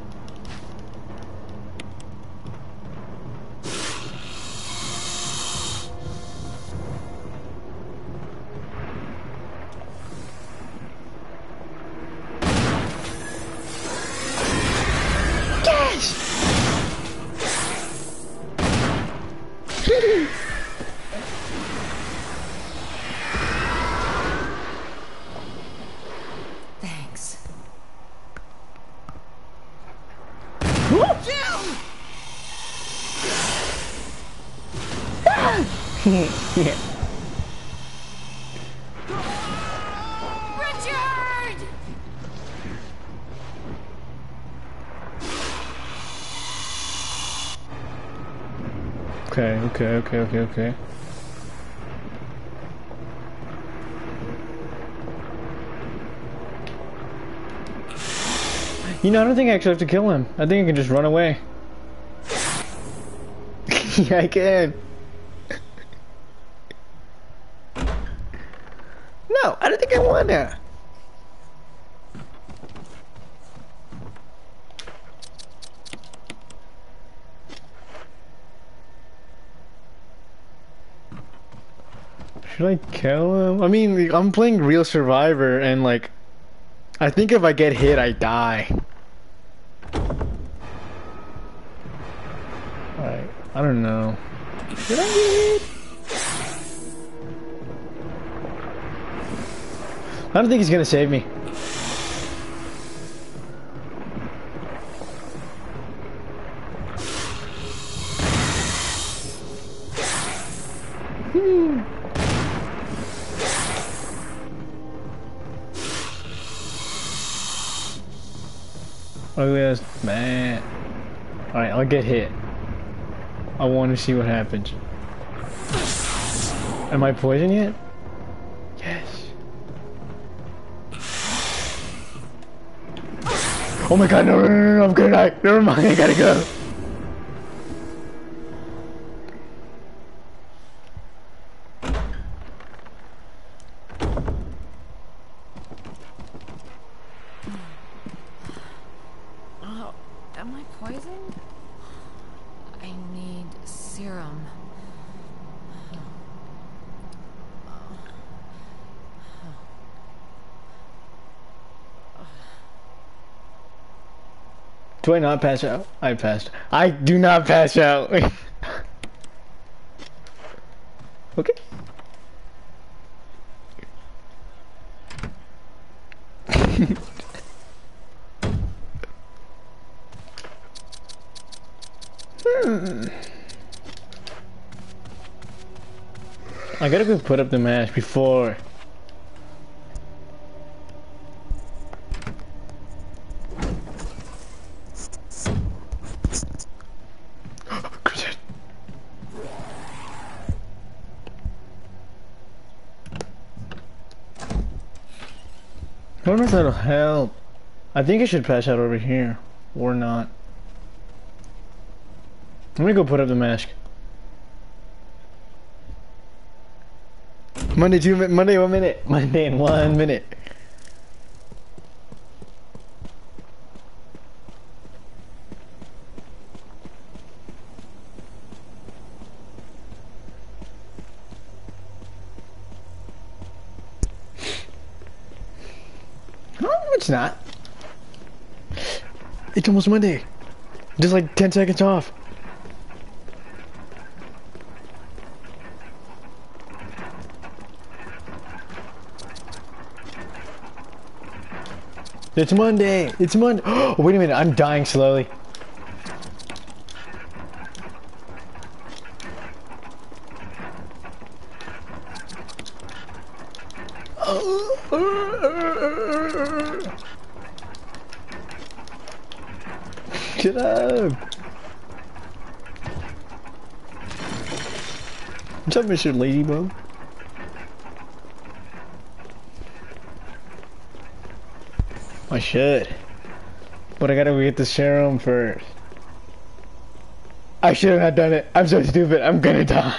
Thanks. Yeah. Richard! Okay. You know, I don't think I actually have to kill him. I think I can just run away. Yeah, I can. No, I don't think I wanna. Should I kill him? I mean, I'm playing Real Survivor, and like, I think if I get hit, I die. Alright, I don't know. Did I get hit? I don't think he's gonna save me. Ugly ass man. Alright, I'll get hit. I want to see what happens. Am I poisoned yet? Yes. Oh my god, no, I'm gonna die. Never mind, I gotta go. Am I poisoned? I need serum. Do I not pass out? I passed. I do not pass out. Okay. I gotta go put up the mask before. I don't know if that'll help. I think I should pass out over here. Or not. I'm gonna go put up the mask. Monday 1 minute. Monday in 1 minute. No, it's not. It's almost Monday. Just like 10 seconds off. It's Monday. It's Monday. Oh, wait a minute. I'm dying slowly. Get up. What's up, Mr. Ladybug? I should. But I gotta go get the serum first. I should have not done it. I'm so stupid. I'm gonna die.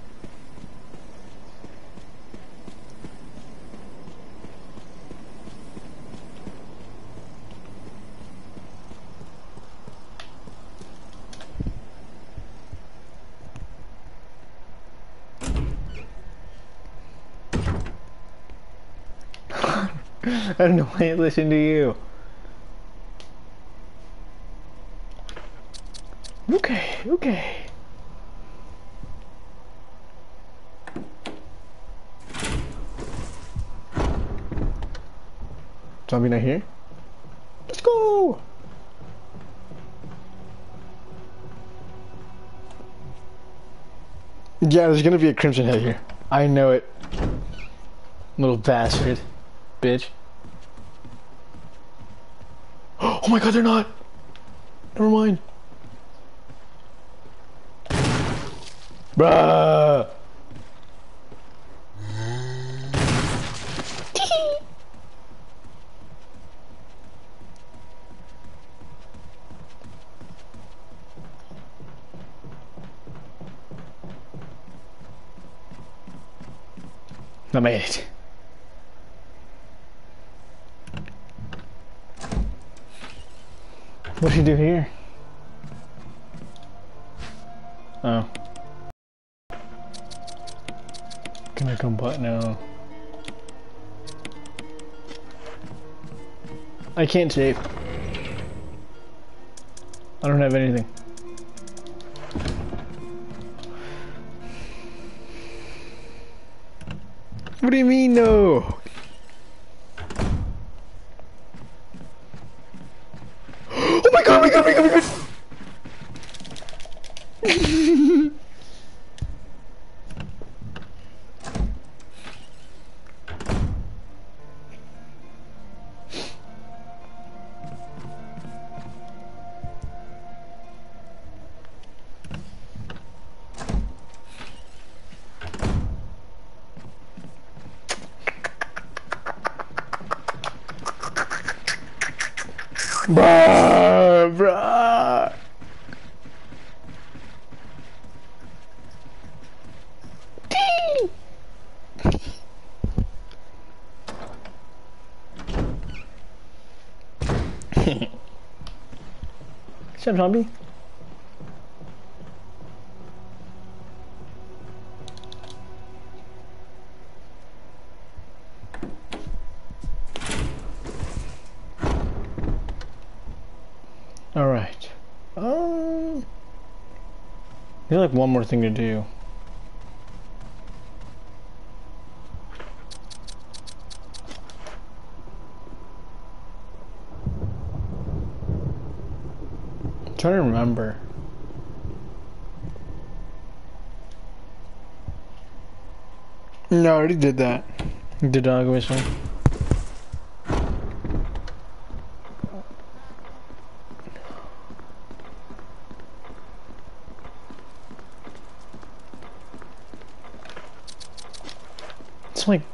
I don't know why I listen to you. Okay, okay. Zombie not here? Let's go! Yeah, there's gonna be a crimson head here. I know it. Little bastard. Bitch. Oh my god, they're not! Never mind. Bruh! I made it. What did you do here? Oh. Can I come back now? I can't save. I don't have anything. What do you mean no? Oh my god, oh my god, oh my god, oh my god! Bruh, bruh. Shut up, zombie. All right. There's like one more thing to do. I'm trying to remember. No, I already did that. The dog whistle. It's like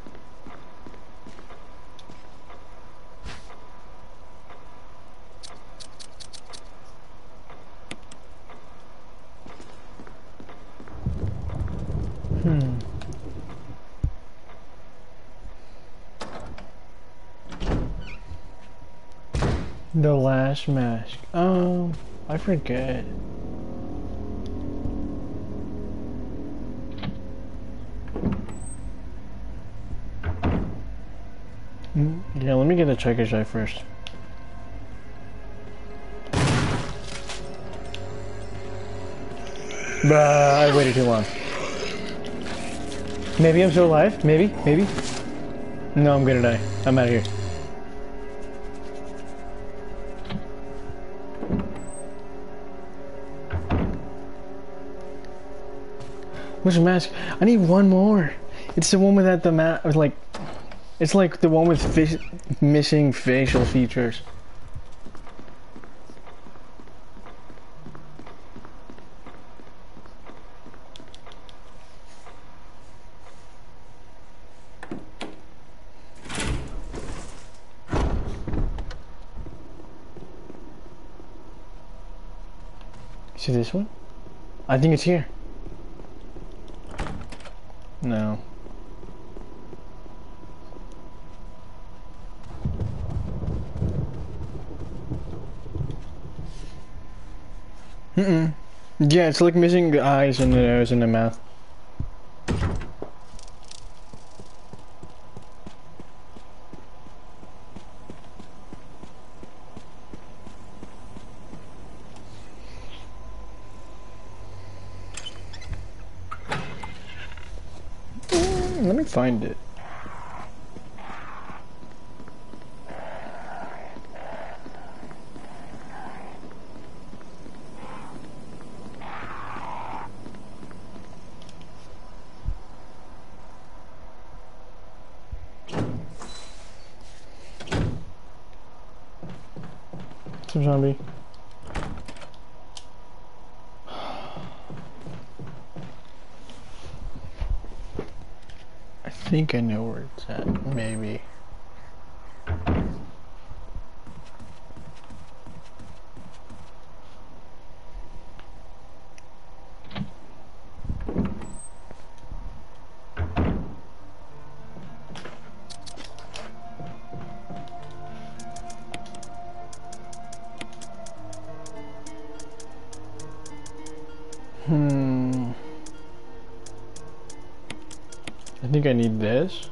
the last mask. I forget. Yeah, let me get the checker shot first. Bruh, I waited too long. Maybe I'm still alive? Maybe? Maybe? No, I'm gonna die. I'm out of here. Which mask? I need one more. It's the one without the like, it's like the one with missing facial features. See this one? I think it's here. No. Mm-mm. Yeah, it's like missing the eyes and the nose and the mouth. Let me find it. Some zombie. I think I know where it's at, maybe. I think I need this.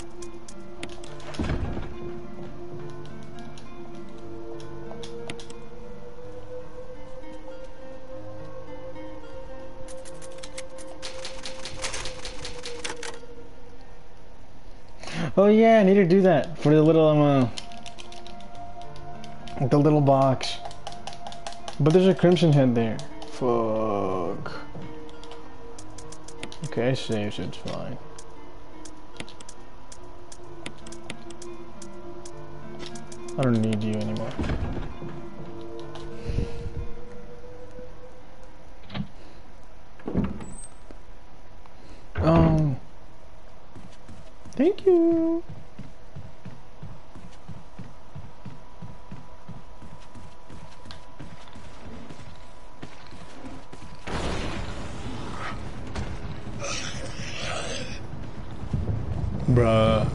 Oh yeah, I need to do that for the little the little box. But there's a crimson head there. Fuck. Okay, I saved, so it's fine. I don't need you anymore. Thank you. Bruh.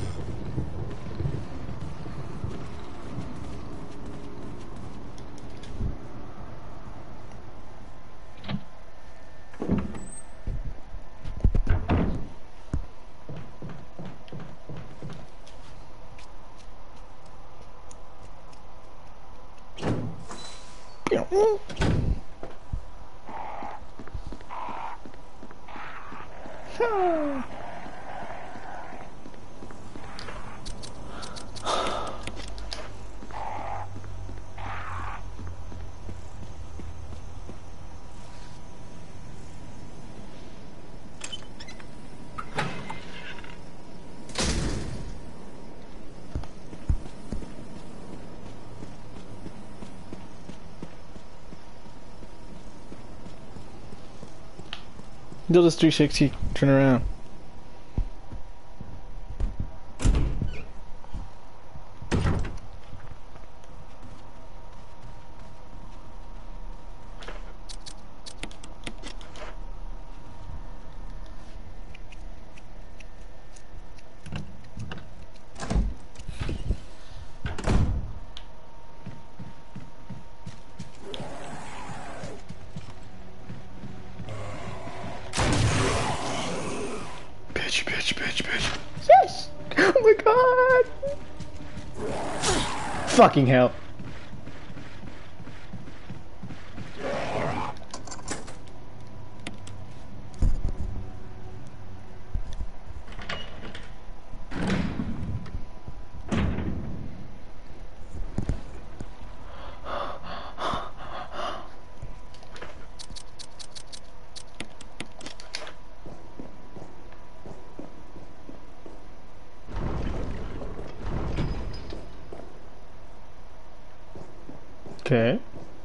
Do this 360, turn around. Bitch. Yes! Oh my god! Fucking hell. Okay.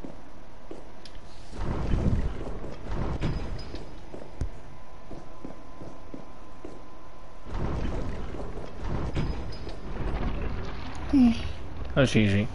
That's easy.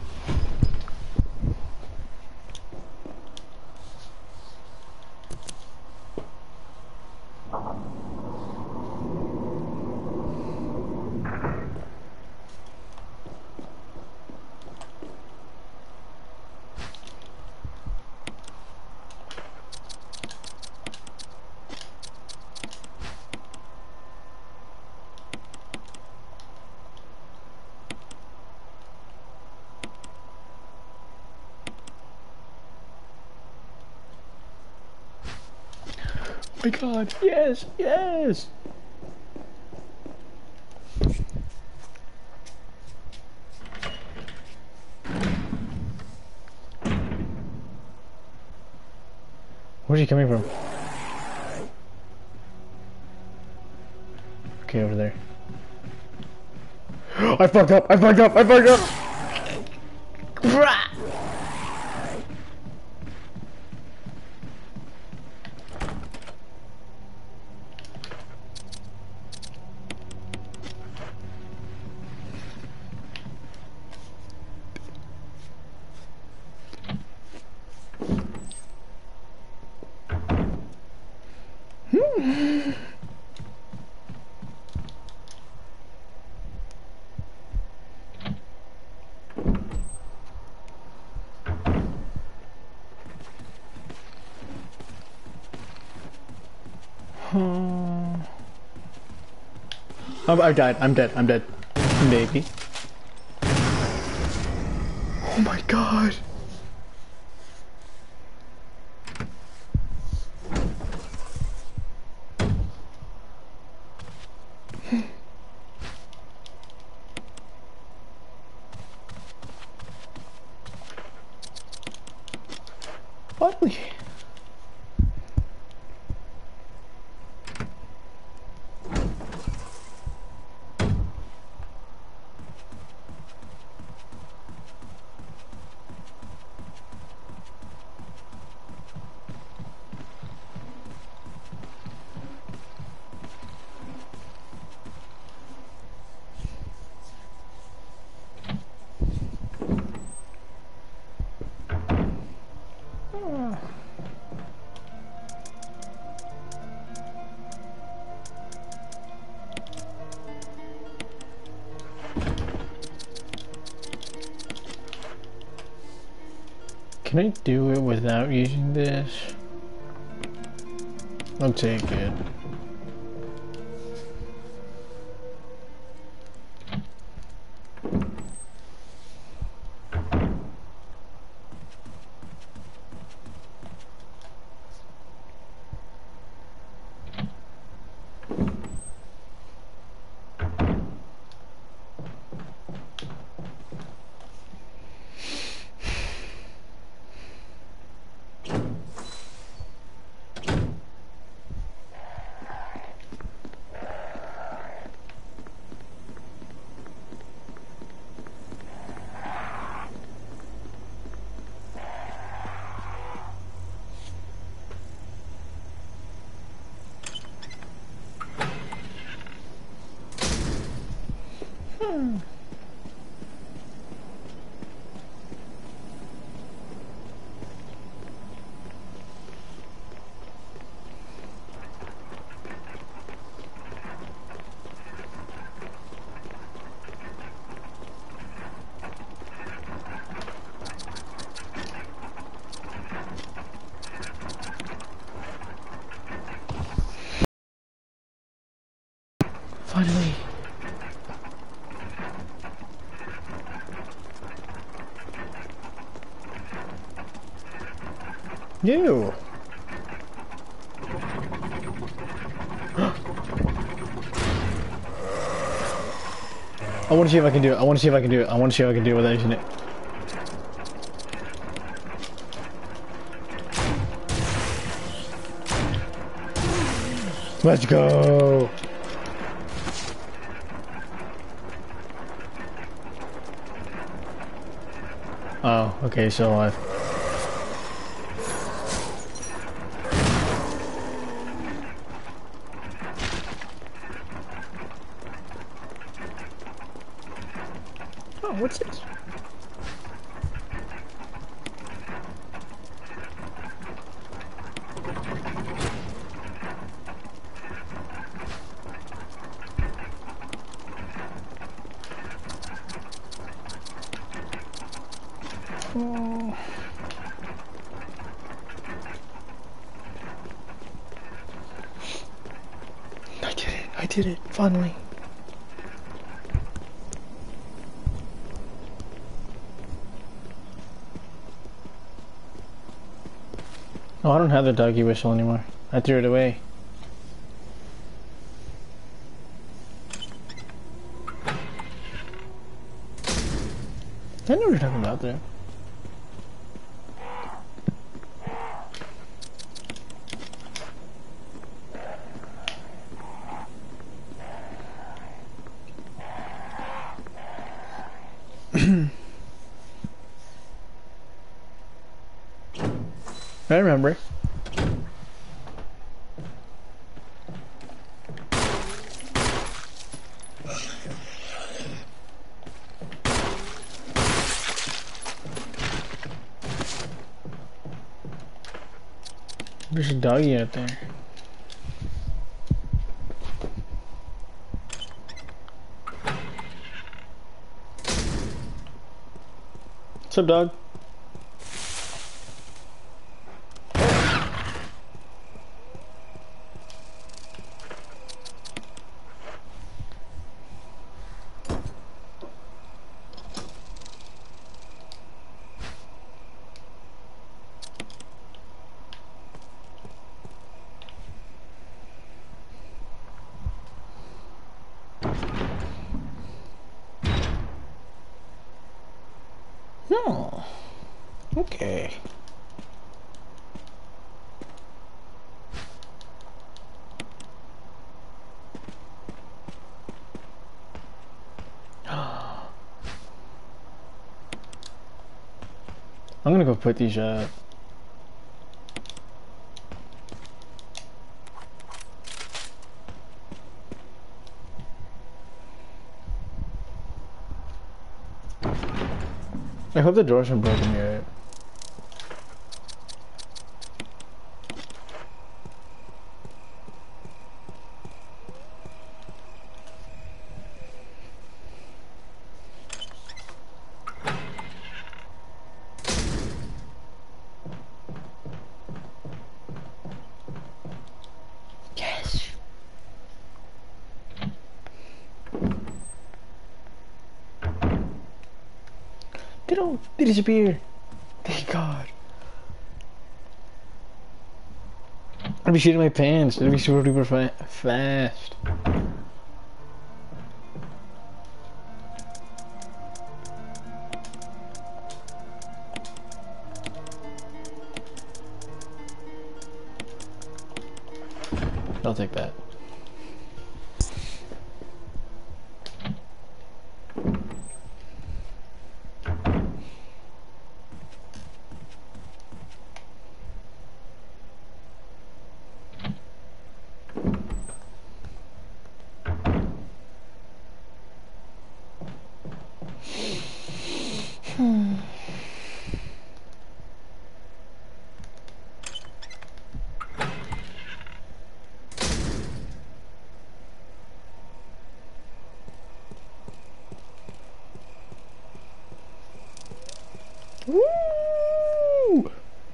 my god, yes, yes! Where's he coming from? Okay, over there. I fucked up! I fucked up! I fucked up! I died. I'm dead. I'm dead. Maybe. Oh my god. Finally. Can I do it without using this? I'll take it. Finally. Ew. I want to see if I can do it. I want to see if I can do it. I want to see if I can do it without using it. Let's go. Oh, okay, so alive. Oh, what's this? Oh. I did it, finally. Oh, I don't have the doggy whistle anymore. I threw it away. I know what you're talking about there. I remember. There's a doggy out there. What's up, dog? No. Okay. I'm gonna go put these up. I hope the doors aren't broken yet. Yes. They disappeared. Thank God. I'd be shitting my pants. It'd be super duper fast. I'll take that. Woo!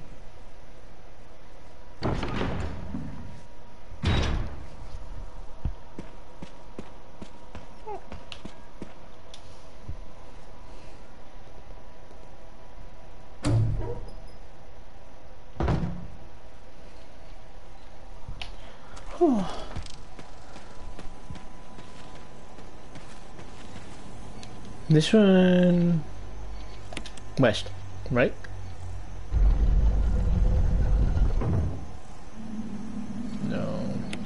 This one west, right? No.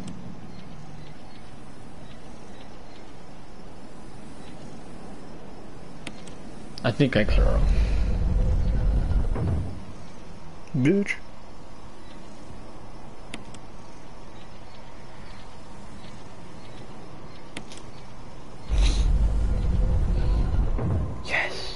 I think I got it wrong. Bitch. Yes.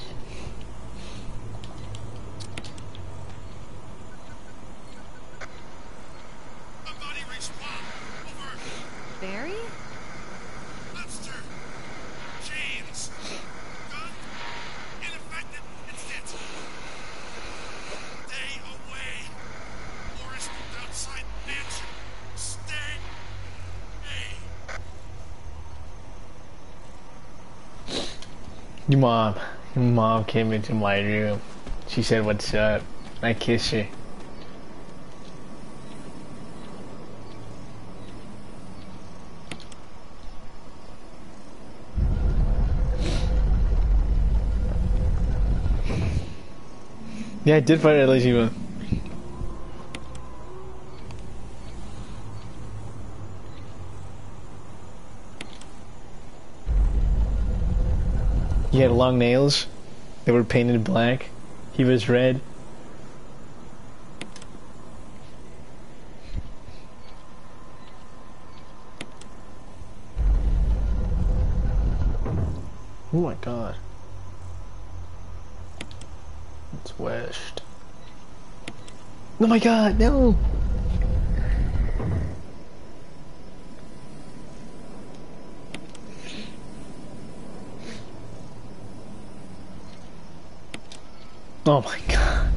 Somebody respond. Over. Barry? Lester. James. Gun. Ineffective. Instant. Stay away. Morris moved outside mansion. Stay. Hey. Your mom came into my room. She said, "What's up?" I kissed her. Yeah, I did fight at Lajima. He had long nails. They were painted black. He was red. Oh my god. It's west. Oh my god, no! Oh my god.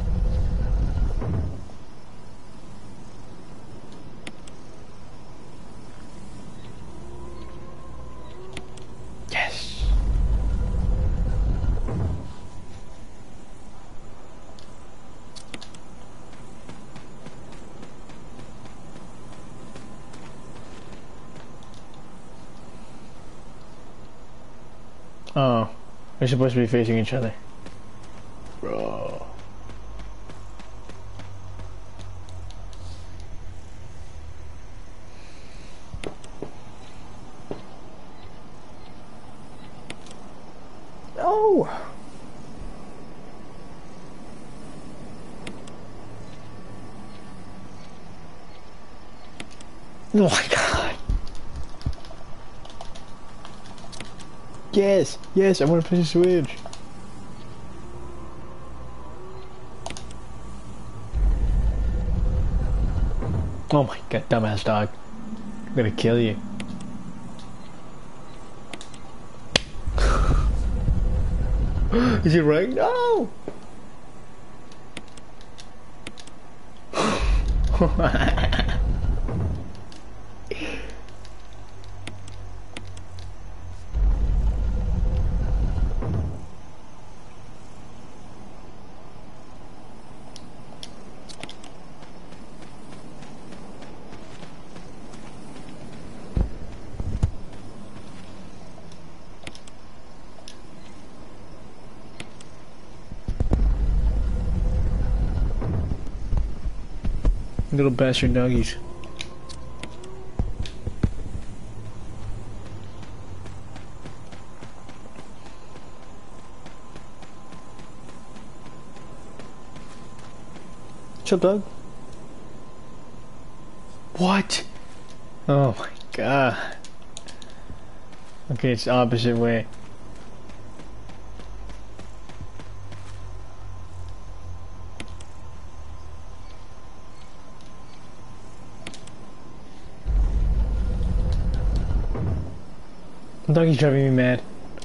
Yes. Oh, we're supposed to be facing each other. Bro. No. Oh my god. Yes, yes, I want to play the Switch. Oh my god, dumbass dog. I'm gonna kill you. Is it right? No! Little bastard doggies. What's up, dog? What? Oh my god. Okay, it's the opposite way. Doggy's driving me mad.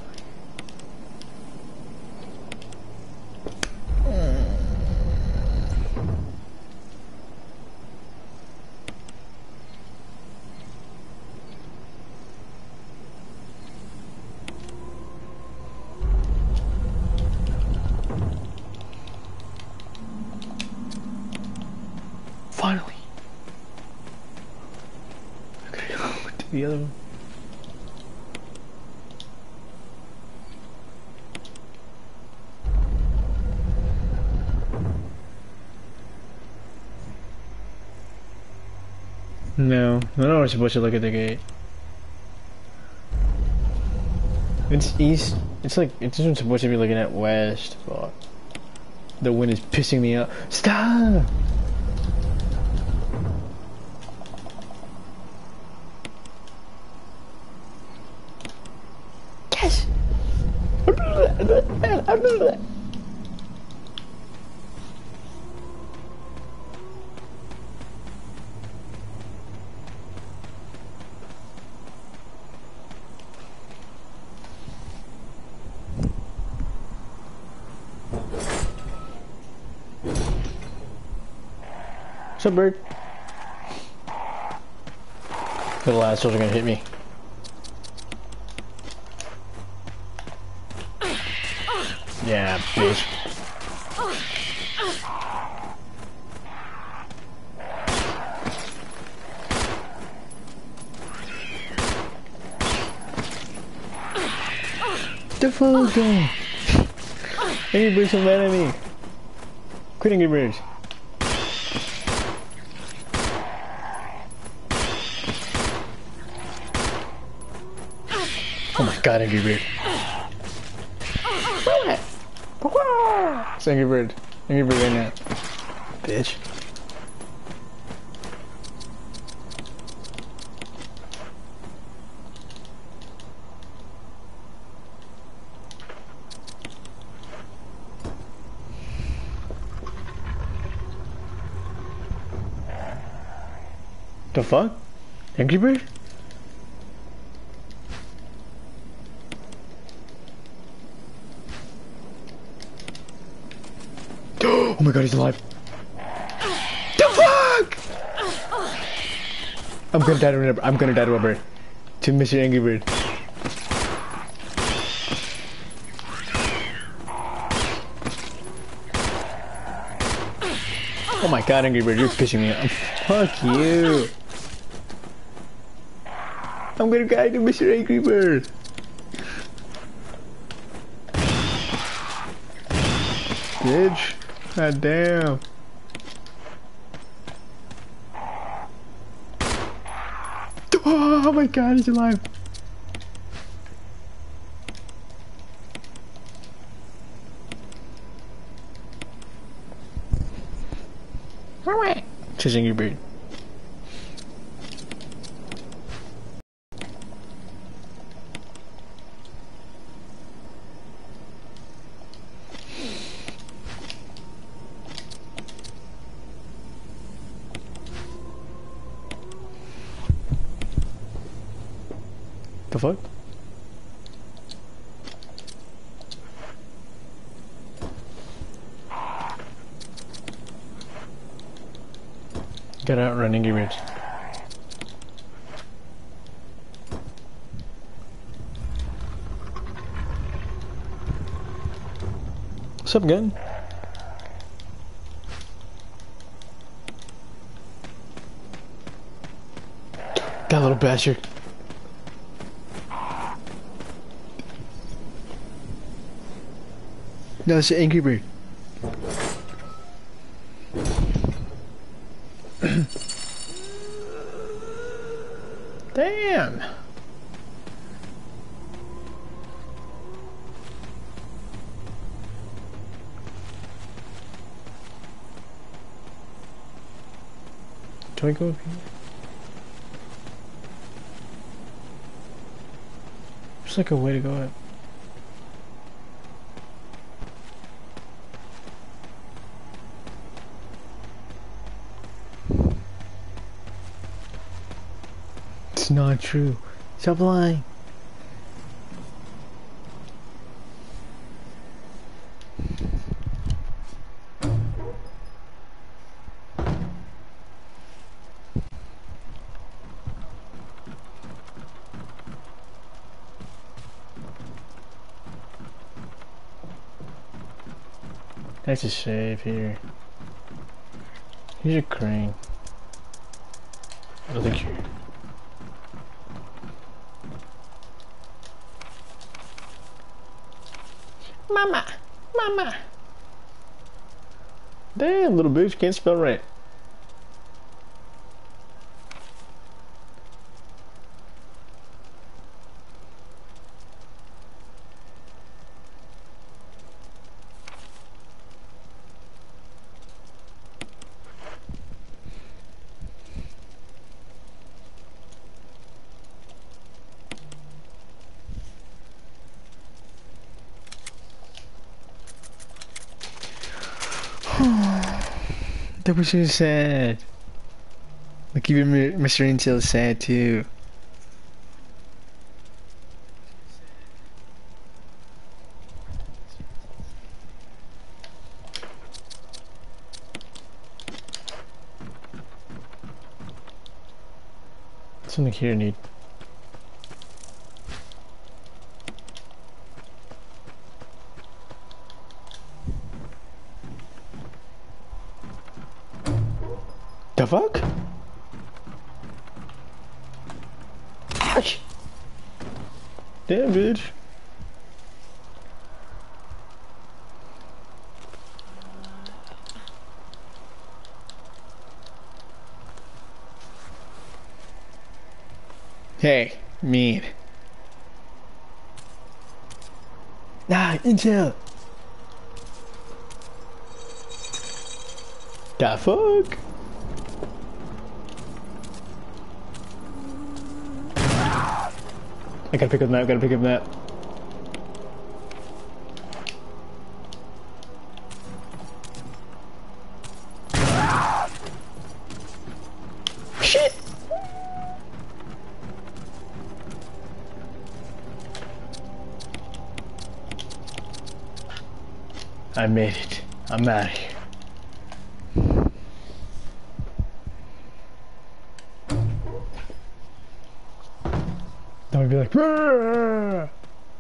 Finally. Okay, to the other one. No, we're supposed to look at the gate. It's east. It's like, it's just supposed to be looking at west. Fuck. The wind is pissing me off. Stop! Yes! What's up, bird? Little assholes are gonna hit me. Yeah, bitch. The fuck? I need to bring some enemy. Quit Angry Birds. Oh my god, Angry Bird. It's Angry Bird. Angry Bird right now. Bitch. The fuck? Angry Bird? Oh my god, he's alive. The fuck? I'm gonna die to a bird. To Mr. Angry Bird. Oh my god, Angry Bird, you're pissing me off. Fuck you. I'm gonna die to Mr. Angry Bird. Bitch. God damn. Oh my god, he's alive. Says Angry Bird. The fuck? Get out, running Angry Birds. What's up, gun? That little bastard. No, it's an Angry Bird. Damn. Do I go up here? There's like a way to go up. It's not true. Stop lying. Let's just save here. Here's your crane. I don't think you. Mama! Mama! Damn, little bitch, can't spell right. That was so sad. Like even Mr. Intel is sad too. Something here need. The fuck? Ouch! Damn, bitch. Hey, mean. Nah, intel. The fuck? I gotta pick up the map, gotta pick up the map. Shit! I made it. I'm out of here. Don't be like, "Rrrr."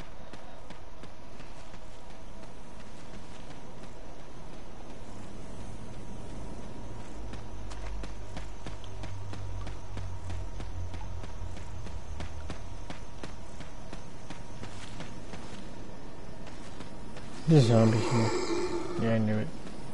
There's a zombie here. Yeah, I knew it.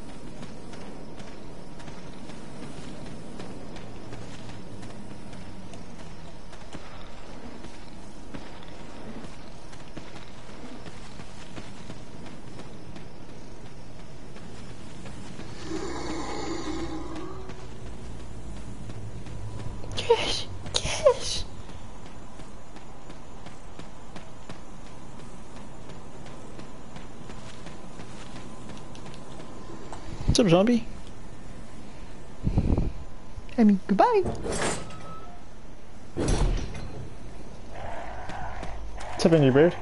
Yes! Yes! What's up, zombie? I mean, goodbye. What's up, Angry Bird?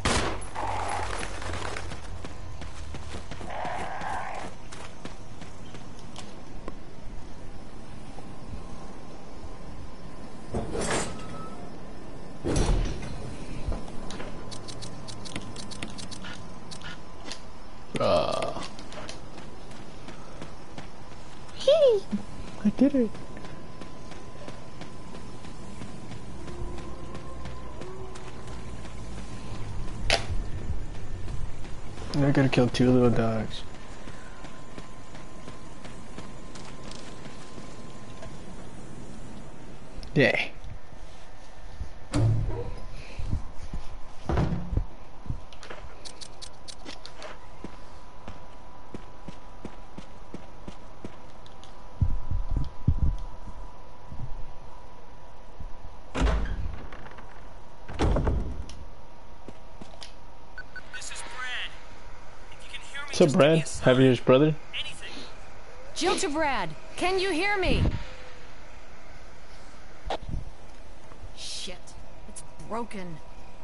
I did it. I gotta kill 2 little dogs. Yeah. What's up, Brad? Javier's brother? Jill to Brad. Can you hear me? Shit. It's broken.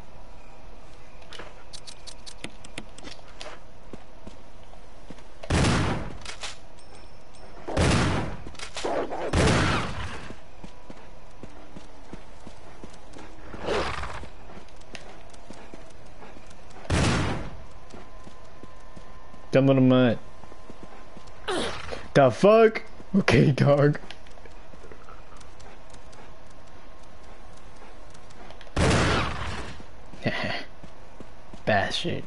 Dumb little mutt. The fuck? Okay, dog. Bastard.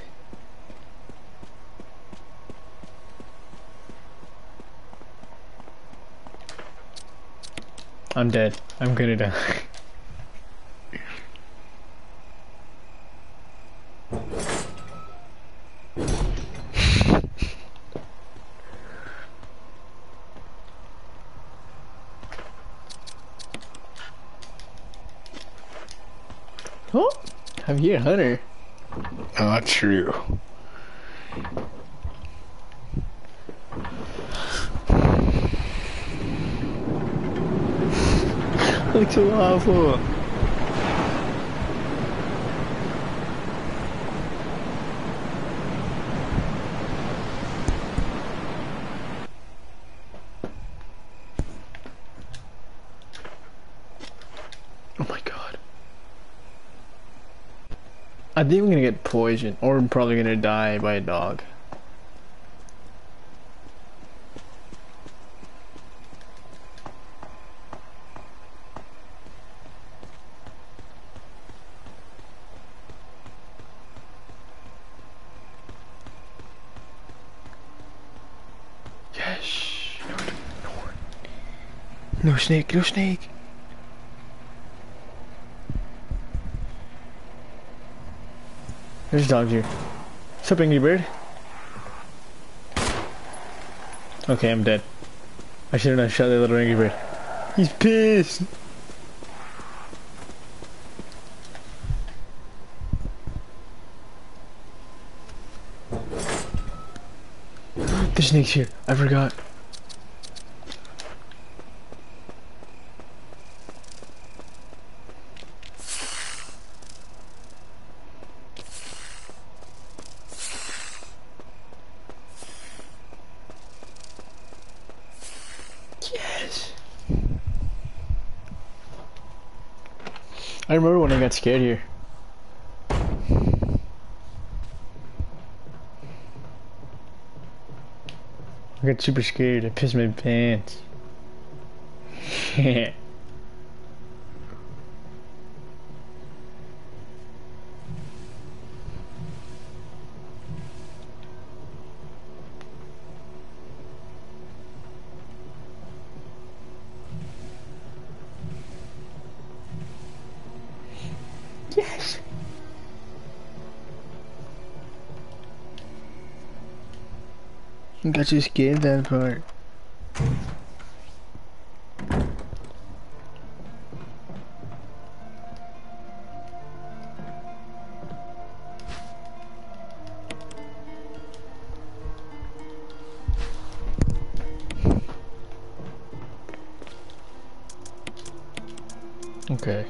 I'm dead. I'm gonna die. Oh, Javier Hunter. Not true. Looks so awful. Oh my god. I think I'm gonna get poisoned, or I'm probably gonna die by a dog. Yes. No snake, no snake. There's dogs here. What's up, Angry Bird? Okay, I'm dead. I should have not shot that little Angry Bird. He's pissed! The snake's here. I forgot. Yes! I remember when I got scared here. I got super scared. I pissed my pants. Yes! I got you scared that part. Okay.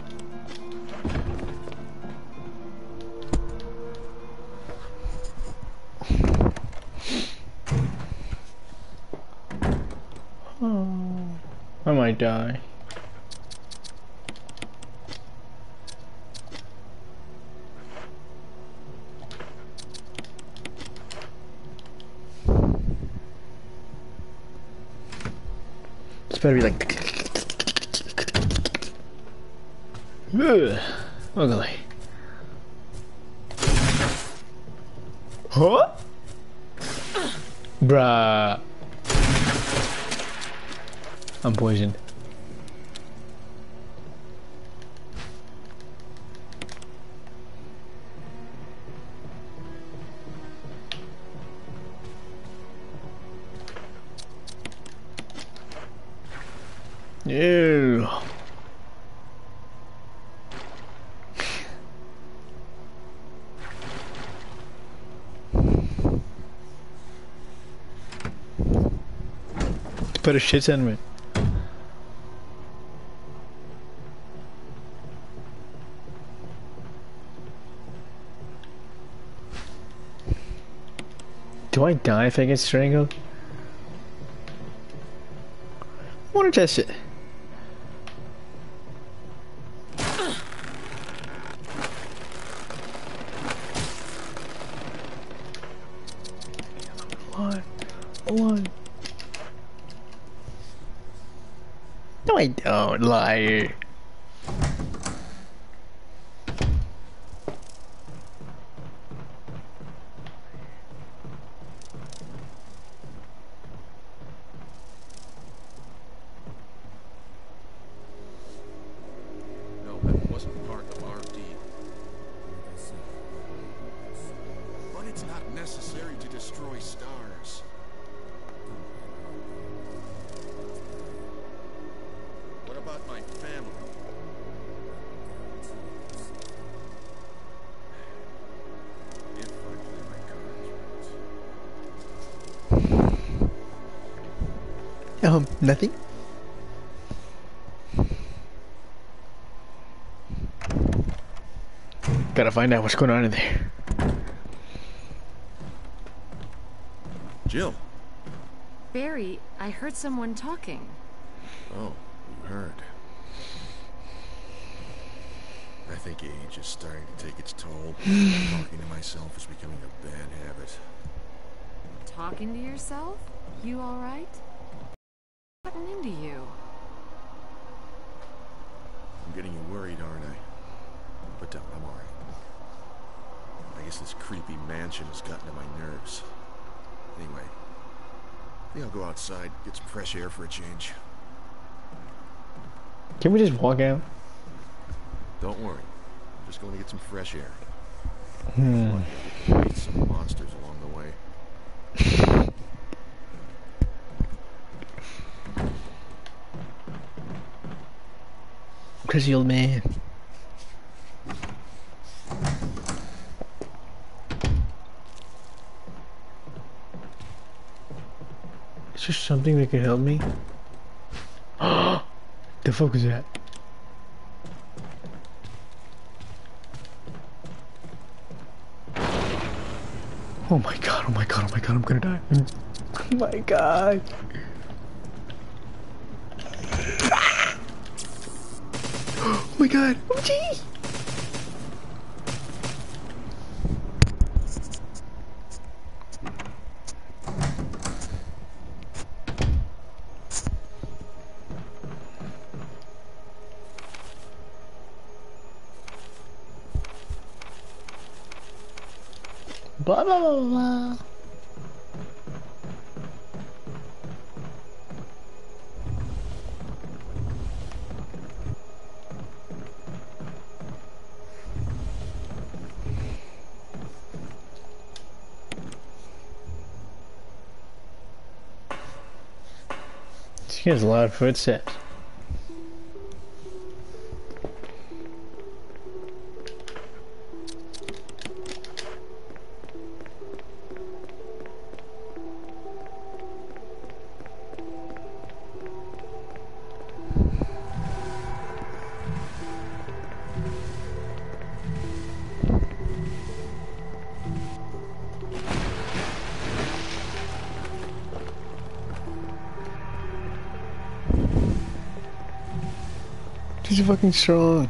I might die. It's better be like. Ugh, ugly. Huh? Bruh. I'm poisoned. Ew. Put a shit sandwich. Do I die if I get strangled? I want to test it. What? No, I don't, liar. No, that wasn't part of our deal. But it's not necessary to destroy stars. What about my family? If I play my cards right. Nothing? Gotta find out what's going on in there. Jill. Barry, I heard someone talking. Oh, you heard. I think age is starting to take its toll. Talking to myself is becoming a bad habit. Talking to yourself? You alright? What's gotten into you? I'm getting you worried, aren't I? But don't, I'm alright. I guess this creepy mansion has gotten to my nerves. Anyway, I think I'll go outside, get some fresh air for a change. Can we just walk out? Don't worry. I'm just going to get some fresh air. Meet some monsters along the way. Crazy old man. Is there something that can help me? The fuck is that? Oh my god, oh my god, oh my god, I'm gonna die. Oh my god. Oh my god, oh jeez. Blah blah blah blah. She has a lot of footsteps. She's fucking strong.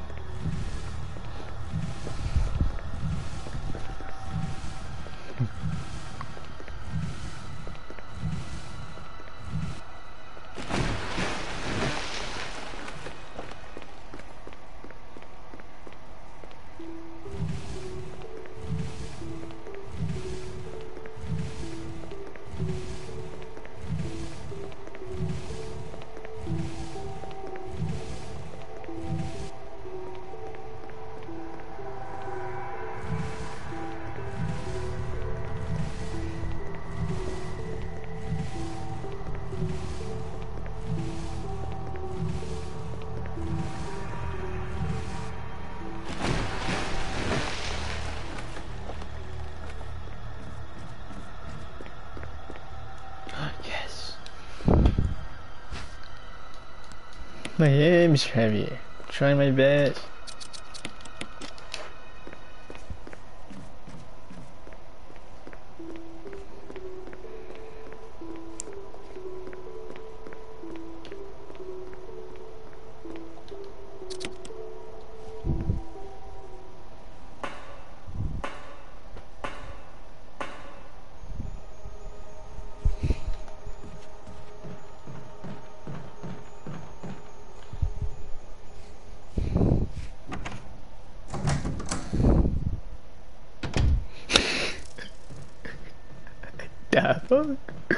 Yes. My arm's heavy. Trying my best. The fuck?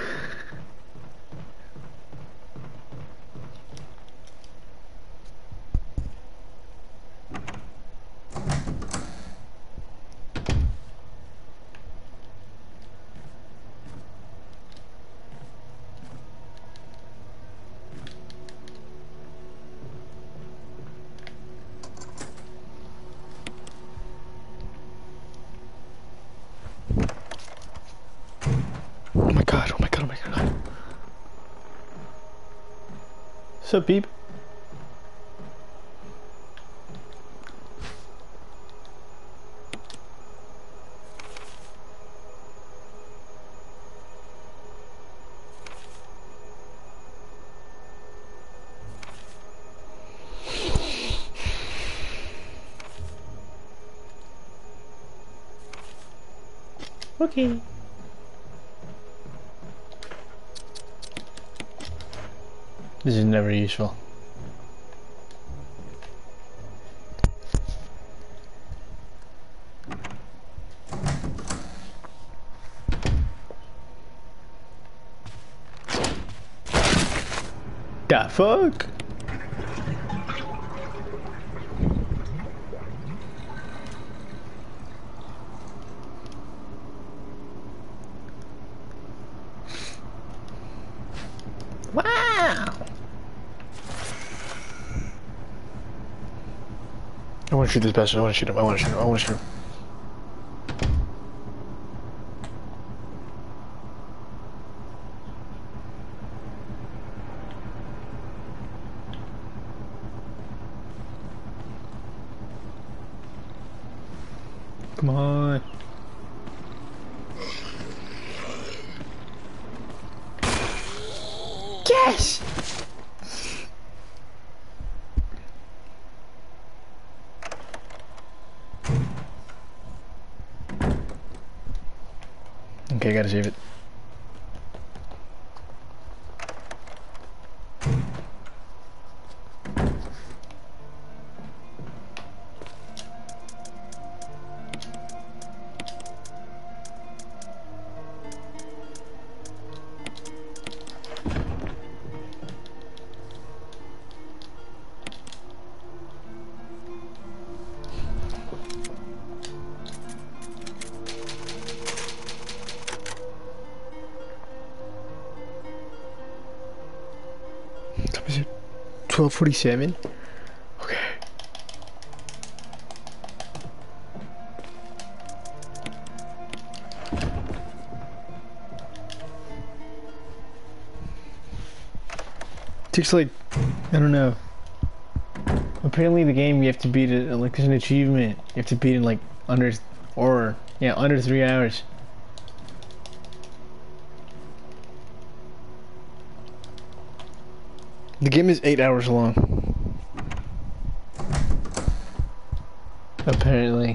Oh my god, oh my god, oh my god. What's up, peep? Okay. This is never useful. The fuck? I want to shoot this bastard. I want to shoot him. I want to shoot him. I want to shoot him. Come on. Yes! Okay, gotta save it. What is it? 12:47? Okay. Takes like, I don't know. Apparently the game you have to beat it, like there's an achievement. You have to beat it in like under 3 hours. The game is 8 hours long. Apparently.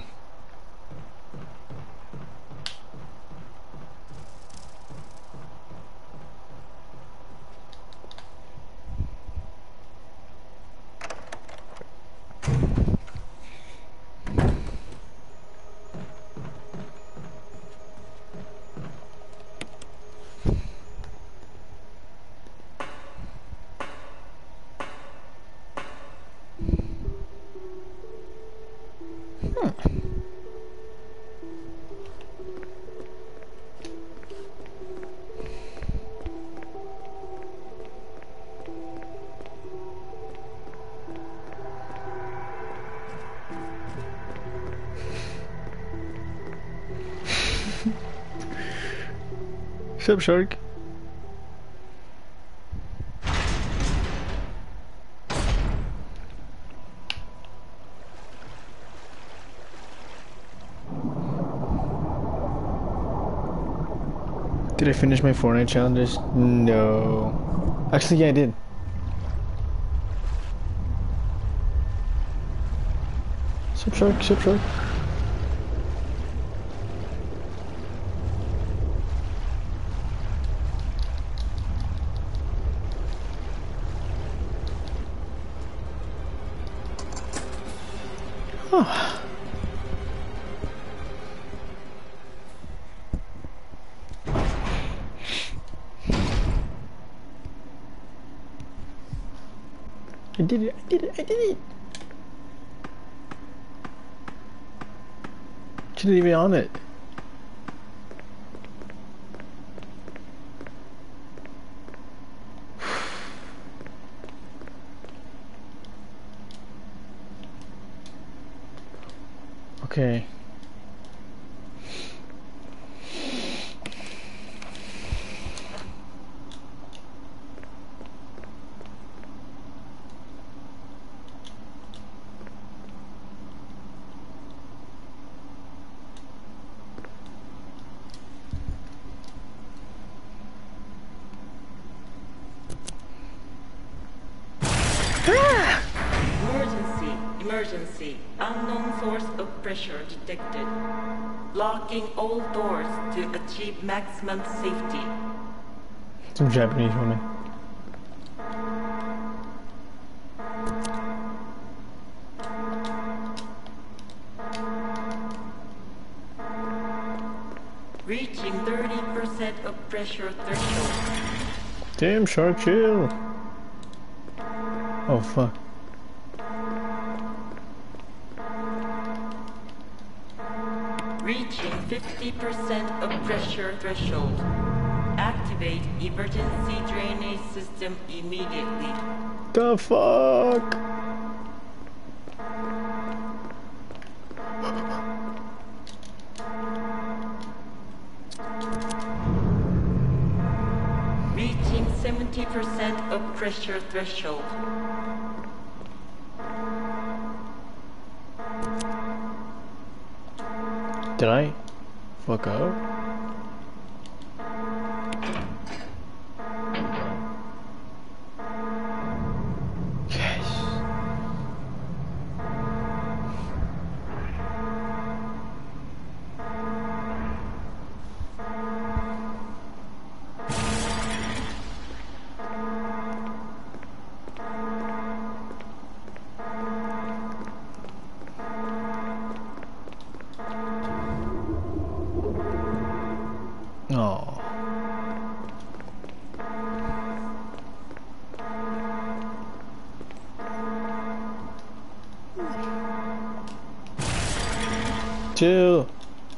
What's up, Shark? Did I finish my Fortnite challenges? No. Actually, yeah, I did. Sup, Shark? Sup, Shark? Oh. I did it, I did it, I did it! Shouldn't even on it. Okay. Emergency. Unknown source of pressure detected. Locking all doors to achieve maximum safety. Some Japanese woman. Reaching 30% of pressure threshold. Damn, Shark, chill. Oh, fuck. Reaching 50% of pressure threshold. Activate emergency drainage system immediately. The fuck? 50% of pressure threshold. Did I fuck up? Yes. Oh. Chill.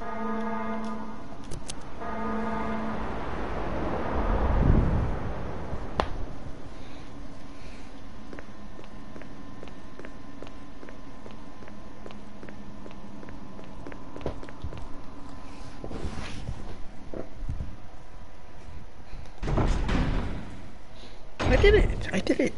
I did it. I did it.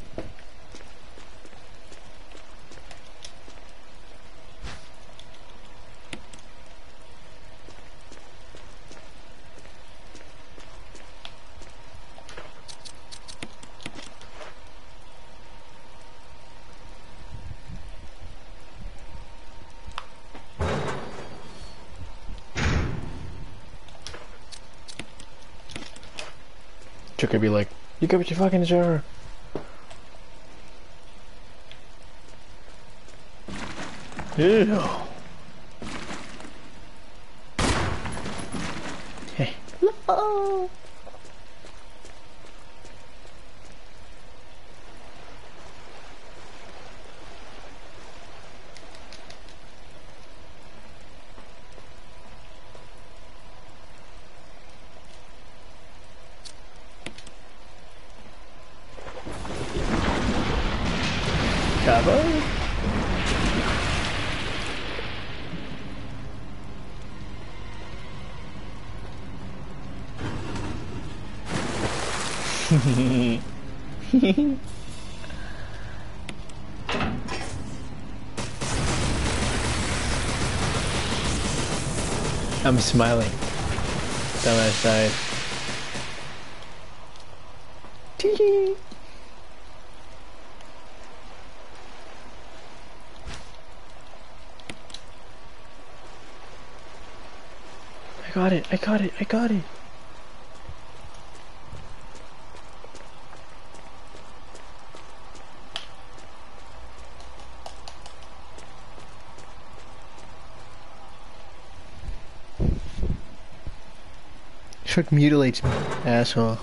Chuck could be like, you got what you fucking deserve. Ew. Hey. No. Cabo? I'm smiling down my side. Tee. I got it, I got it, I got it. Shrek mutilates me, asshole.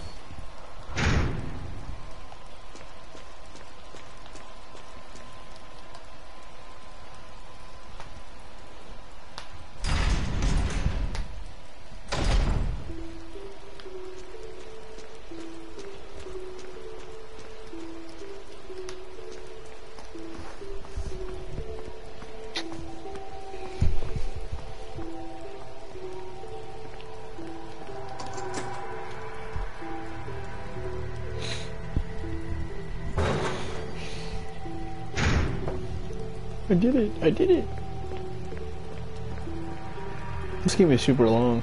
I did it, I did it. This game is super long.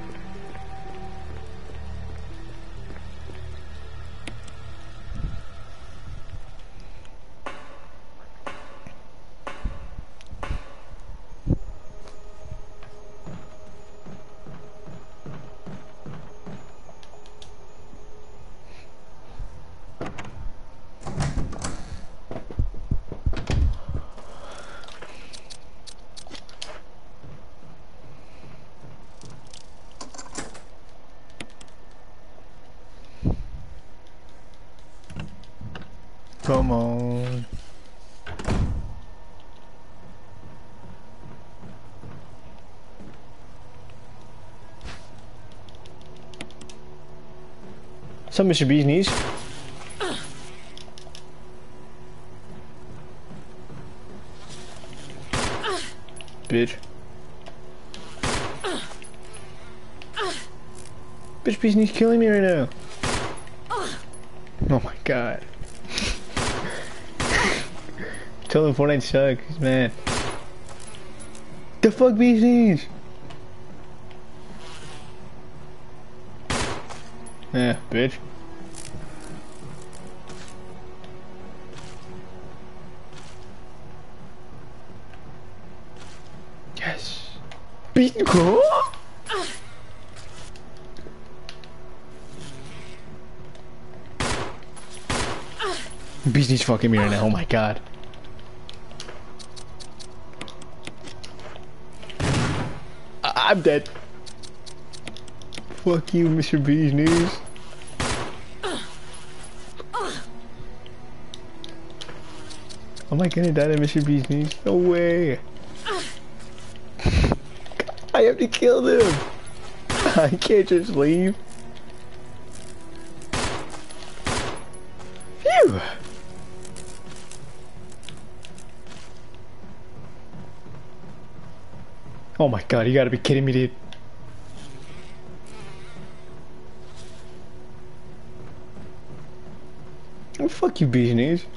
Come on. Some Mr. B's knees. Bitch. Bitch B's knees killing me right now. Oh my god. Tell him Fortnite sucks, man. The fuck these things? Yeah, bitch. Yes. Beat cool. Beast needs fucking me right now. Oh my god. I'm dead. Fuck you, Mr. Bee's Knees. Am I gonna die to Mr. Bee's Knees? No way. I have to kill them. I can't just leave. Phew. Oh my god, you gotta be kidding me, dude. Oh, fuck you, Bee's Knees.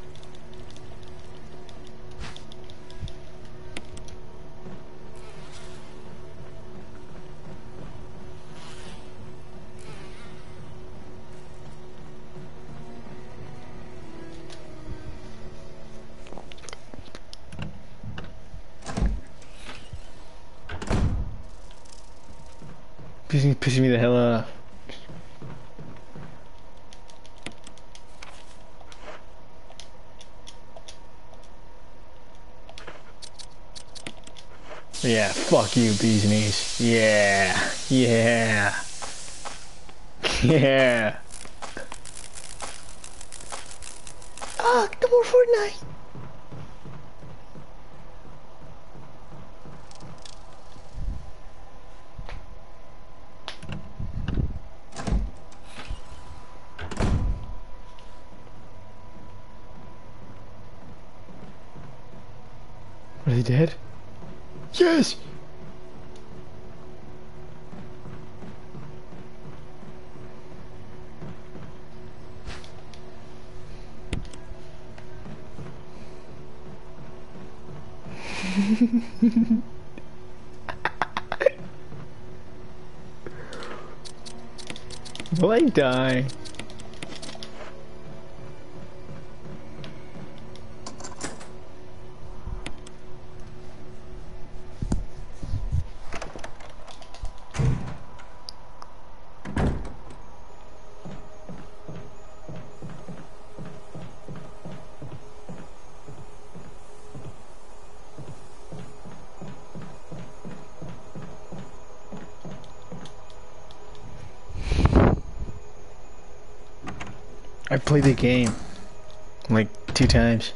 Bee's Knees pissing me the hell off. Yeah, fuck you, Bee's Knees. Yeah, yeah, yeah. Ah, no more Fortnite. Are they dead? Yes! Will I die? I played the game like 2 times.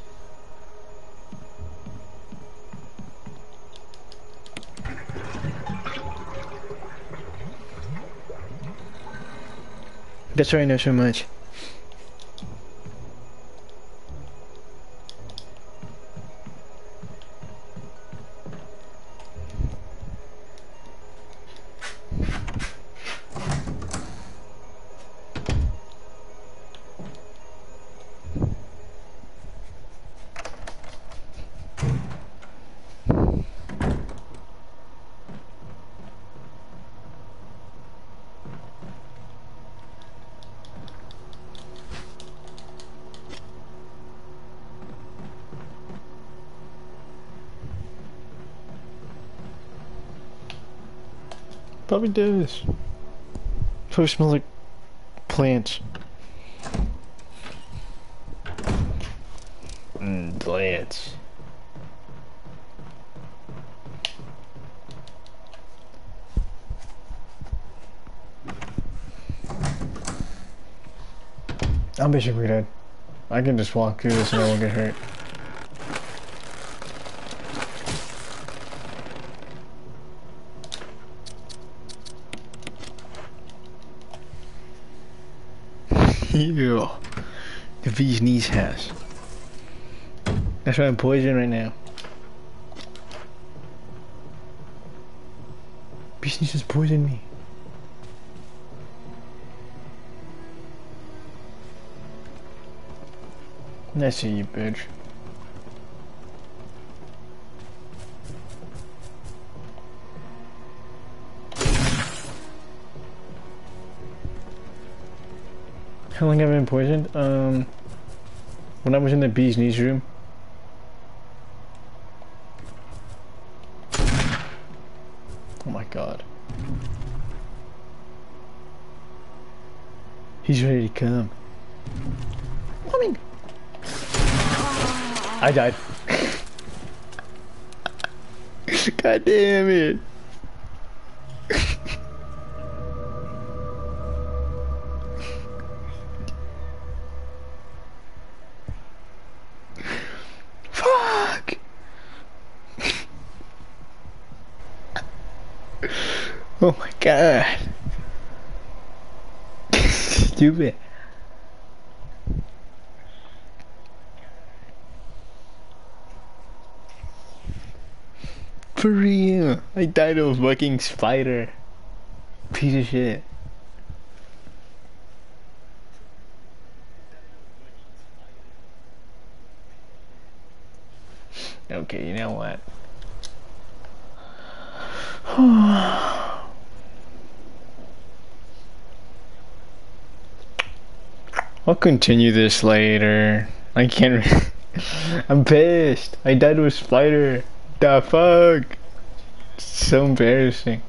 That's why I know so much. Probably does. Probably smells like plants. Plants. I'm basically dead. I can just walk through this and I won't get hurt. Ew. The Bee's Knees house. That's why I'm poisoned right now. Bee's Knees just poisoned me. I see you, bitch. How long have I been poisoned? When I was in the bee's knees room. Oh my god. He's ready to come. Coming. I died. God damn it. Fuck. Oh my god. Stupid. For real. I died of a fucking spider. Piece of shit. Okay, you know what? I'll continue this later. I can't. I'm pissed. I died with a spider. The fuck? So embarrassing.